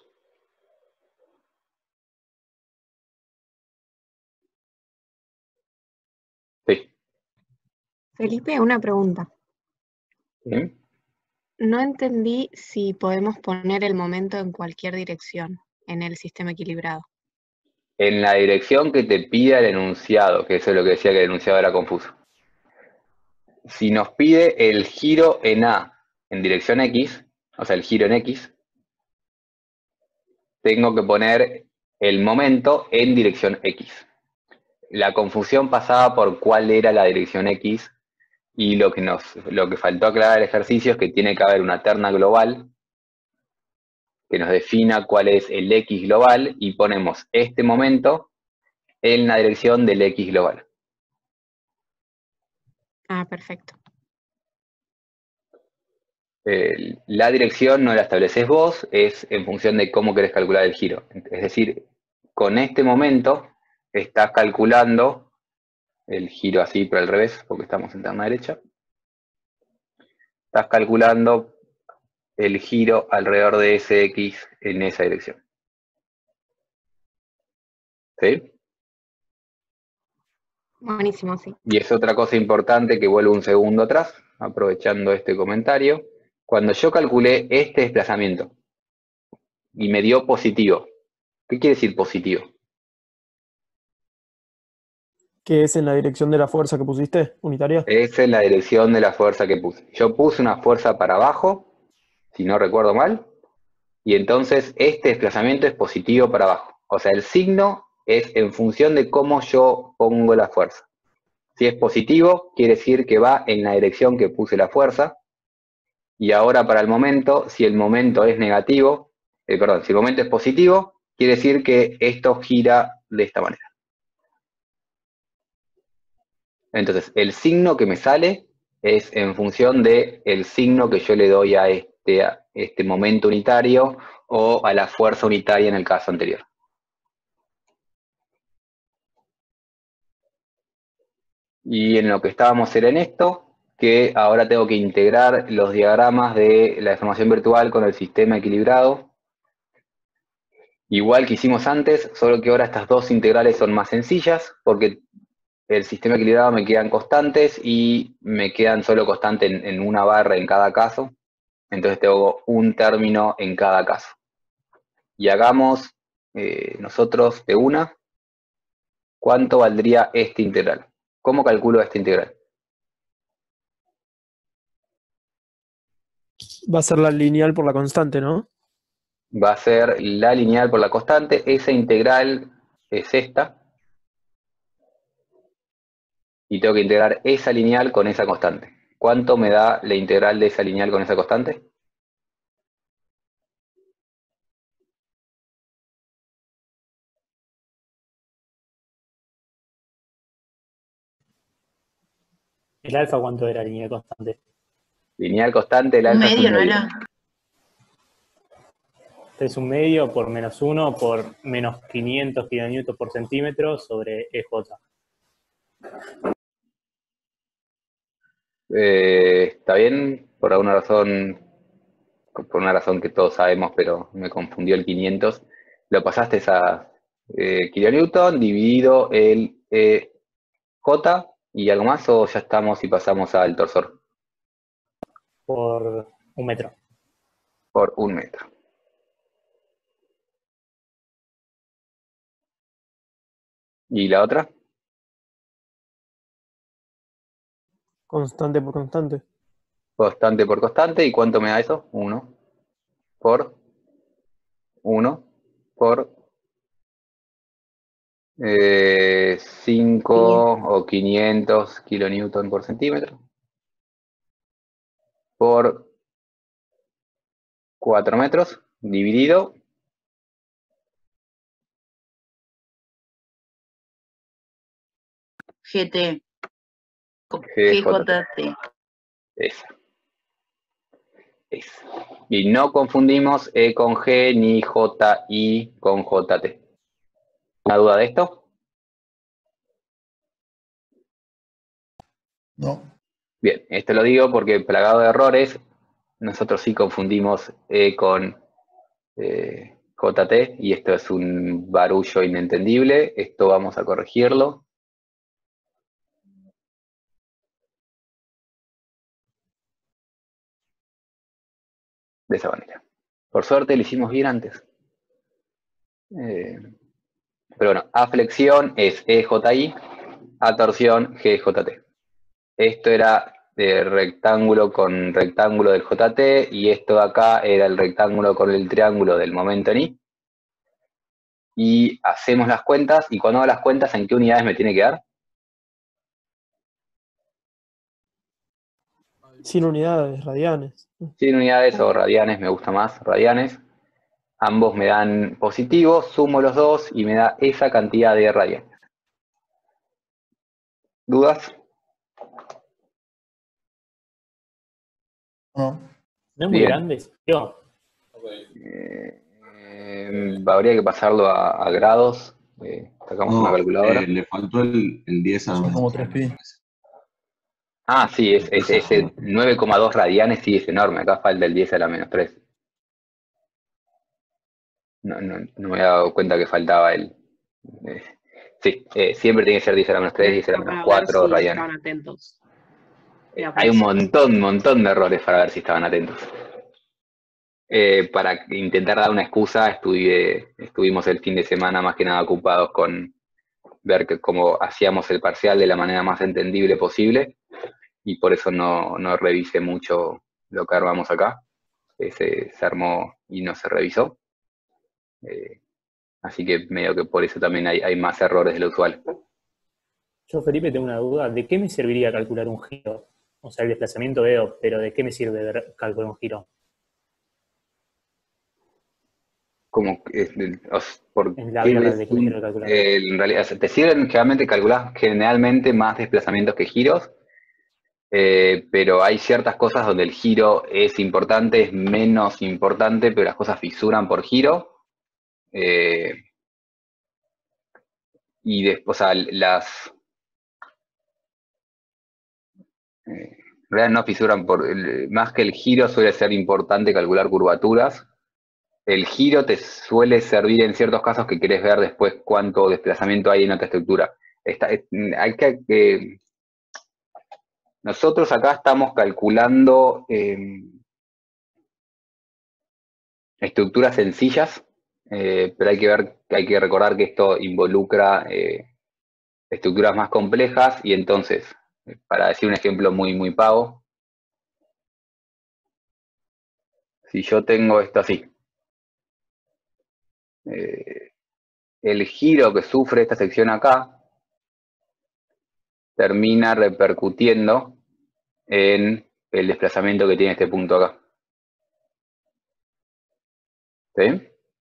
Sí. Felipe, una pregunta. ¿Sí? No entendí si podemos poner el momento en cualquier dirección en el sistema equilibrado. En la dirección que te pida el enunciado, que eso es lo que decía que el enunciado era confuso. Si nos pide el giro en A en dirección X, o sea, el giro en X, tengo que poner el momento en dirección X. La confusión pasaba por cuál era la dirección X, y lo que faltó aclarar el ejercicio es que tiene que haber una terna global que nos defina cuál es el X global, y ponemos este momento en la dirección del X global. Ah, perfecto. La dirección no la estableces vos, es en función de cómo querés calcular el giro. Es decir, con este momento estás calculando el giro así, pero al revés, porque estamos en terna derecha. Estás calculando el giro alrededor de ese X en esa dirección. ¿Sí? Buenísimo, sí. Y es otra cosa importante que vuelvo un segundo atrás, aprovechando este comentario, Cuando yo calculé este desplazamiento y me dio positivo, ¿qué quiere decir positivo? ¿Qué es en la dirección de la fuerza que pusiste, unitaria? Esa es la dirección de la fuerza que puse. Yo puse una fuerza para abajo, si no recuerdo mal, y entonces este desplazamiento es positivo para abajo. O sea, el signo es en función de cómo yo pongo la fuerza. Si es positivo, quiere decir que va en la dirección que puse la fuerza. Y ahora para el momento, si el momento es negativo, si el momento es positivo, quiere decir que esto gira de esta manera. Entonces, el signo que me sale es en función del signo que yo le doy a este momento unitario o a la fuerza unitaria en el caso anterior. Y en lo que estábamos era en esto, que ahora tengo que integrar los diagramas de la deformación virtual con el sistema equilibrado. Igual que hicimos antes, solo que ahora estas dos integrales son más sencillas, porque el sistema equilibrado me quedan constantes y me quedan solo constantes en una barra en cada caso. Entonces tengo un término en cada caso. Y hagamos nosotros de una, ¿cuánto valdría este integral? ¿Cómo calculo este integral? Va a ser la lineal por la constante, ¿no? Va a ser la lineal por la constante. Esa integral es esta. Y tengo que integrar esa lineal con esa constante. ¿Cuánto me da la integral de esa lineal con esa constante? ¿El alfa cuánto era lineal constante? Lineal constante, el alfa es un Medio, ¿no medio. era? Es un medio por menos 1 por menos 500 kilonewtons por centímetro sobre EJ. Está bien, por una razón que todos sabemos, pero me confundió el 500. Lo pasaste a kilonewton dividido el J y algo más, o ya estamos y pasamos al torsor. Por un metro. Por un metro. ¿Y la otra? Constante por constante. Constante por constante. ¿Y cuánto me da eso? 1 por 1 por 5 o 500 kilonewton por centímetro. Por 4 metros dividido GT. GJT. GJT. Esa. Y no confundimos E con G ni JI con JT. ¿Una duda de esto? No. Bien, esto lo digo porque plagado de errores, nosotros sí confundimos E con JT y esto es un barullo inentendible. Esto vamos a corregirlo. De esa manera. Por suerte lo hicimos bien antes. Pero bueno, A flexión es EJI, A torsión GJT. Esto era de rectángulo con rectángulo del JT y esto de acá era el rectángulo con el triángulo del momento en I. Y hacemos las cuentas, y cuando hago las cuentas, ¿en qué unidades me tiene que dar? Sin unidades, radianes. Sin unidades o radianes, me gusta más, radianes. Ambos me dan positivos, sumo los dos y me da esa cantidad de radianes. ¿Dudas? No. ¿No es muy Bien. grande? Yo. Habría que pasarlo a grados. Sacamos una calculadora. Le faltó el 10 a Son menos como 3. 3pi. Ah, sí, ese 9,2 radianes sí es enorme. Acá falta el 10 a la menos 3. No me había dado cuenta que faltaba el... sí, siempre tiene que ser 10 a la menos 3, 10 a la menos 4 Estaban radianes. atentos. Hay un montón de errores para ver si estaban atentos. Para intentar dar una excusa, estuvimos el fin de semana más que nada ocupados con ver cómo hacíamos el parcial de la manera más entendible posible, y por eso no revisé mucho lo que armamos acá. Se armó y no se revisó. Así que medio que por eso también hay más errores de lo usual. Yo, Felipe, tengo una duda. ¿De qué me serviría calcular un giro? O sea, el desplazamiento veo, pero ¿de qué me sirve calcular un giro? Como En la vida real, ¿de qué me sirve calcular? En realidad, te sirven generalmente, calculás generalmente más desplazamientos que giros, pero hay ciertas cosas donde el giro es importante, es menos importante, pero las cosas fisuran por giro. Y después, o sea, en realidad no fisuran más que el giro suele ser importante calcular curvaturas. El giro te suele servir en ciertos casos que querés ver después cuánto desplazamiento hay en otra estructura. Nosotros acá estamos calculando estructuras sencillas, pero hay que recordar que esto involucra estructuras más complejas, y entonces, para decir un ejemplo muy pavo, si yo tengo esto así, el giro que sufre esta sección acá termina repercutiendo en el desplazamiento que tiene este punto acá. ¿Sí?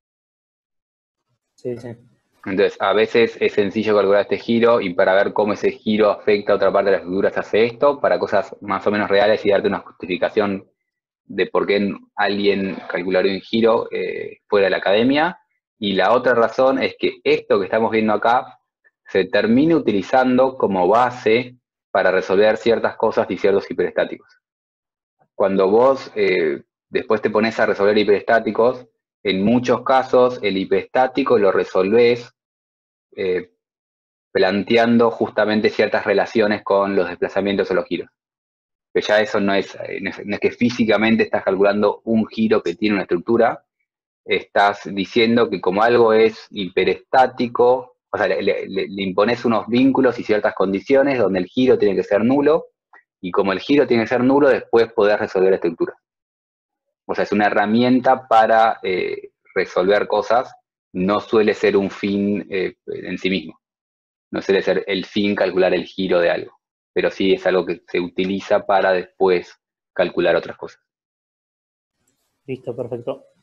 Sí, sí. Entonces, a veces es sencillo calcular este giro, y para ver cómo ese giro afecta a otra parte de la estructura se hace esto, para cosas más o menos reales y darte una justificación de por qué alguien calcularía un giro fuera de la academia. Y la otra razón es que esto que estamos viendo acá se termina utilizando como base para resolver ciertas cosas y ciertos hiperestáticos. Cuando vos después te pones a resolver hiperestáticos, en muchos casos el hiperestático lo resolvés planteando justamente ciertas relaciones con los desplazamientos o los giros. Pero ya eso no es que físicamente estás calculando un giro que tiene una estructura, estás diciendo que como algo es hiperestático, o sea, le impones unos vínculos y ciertas condiciones donde el giro tiene que ser nulo, y como el giro tiene que ser nulo, después podés resolver la estructura. O sea, es una herramienta para resolver cosas, no suele ser un fin en sí mismo. No suele ser el fin calcular el giro de algo, pero sí es algo que se utiliza para después calcular otras cosas. Listo, perfecto.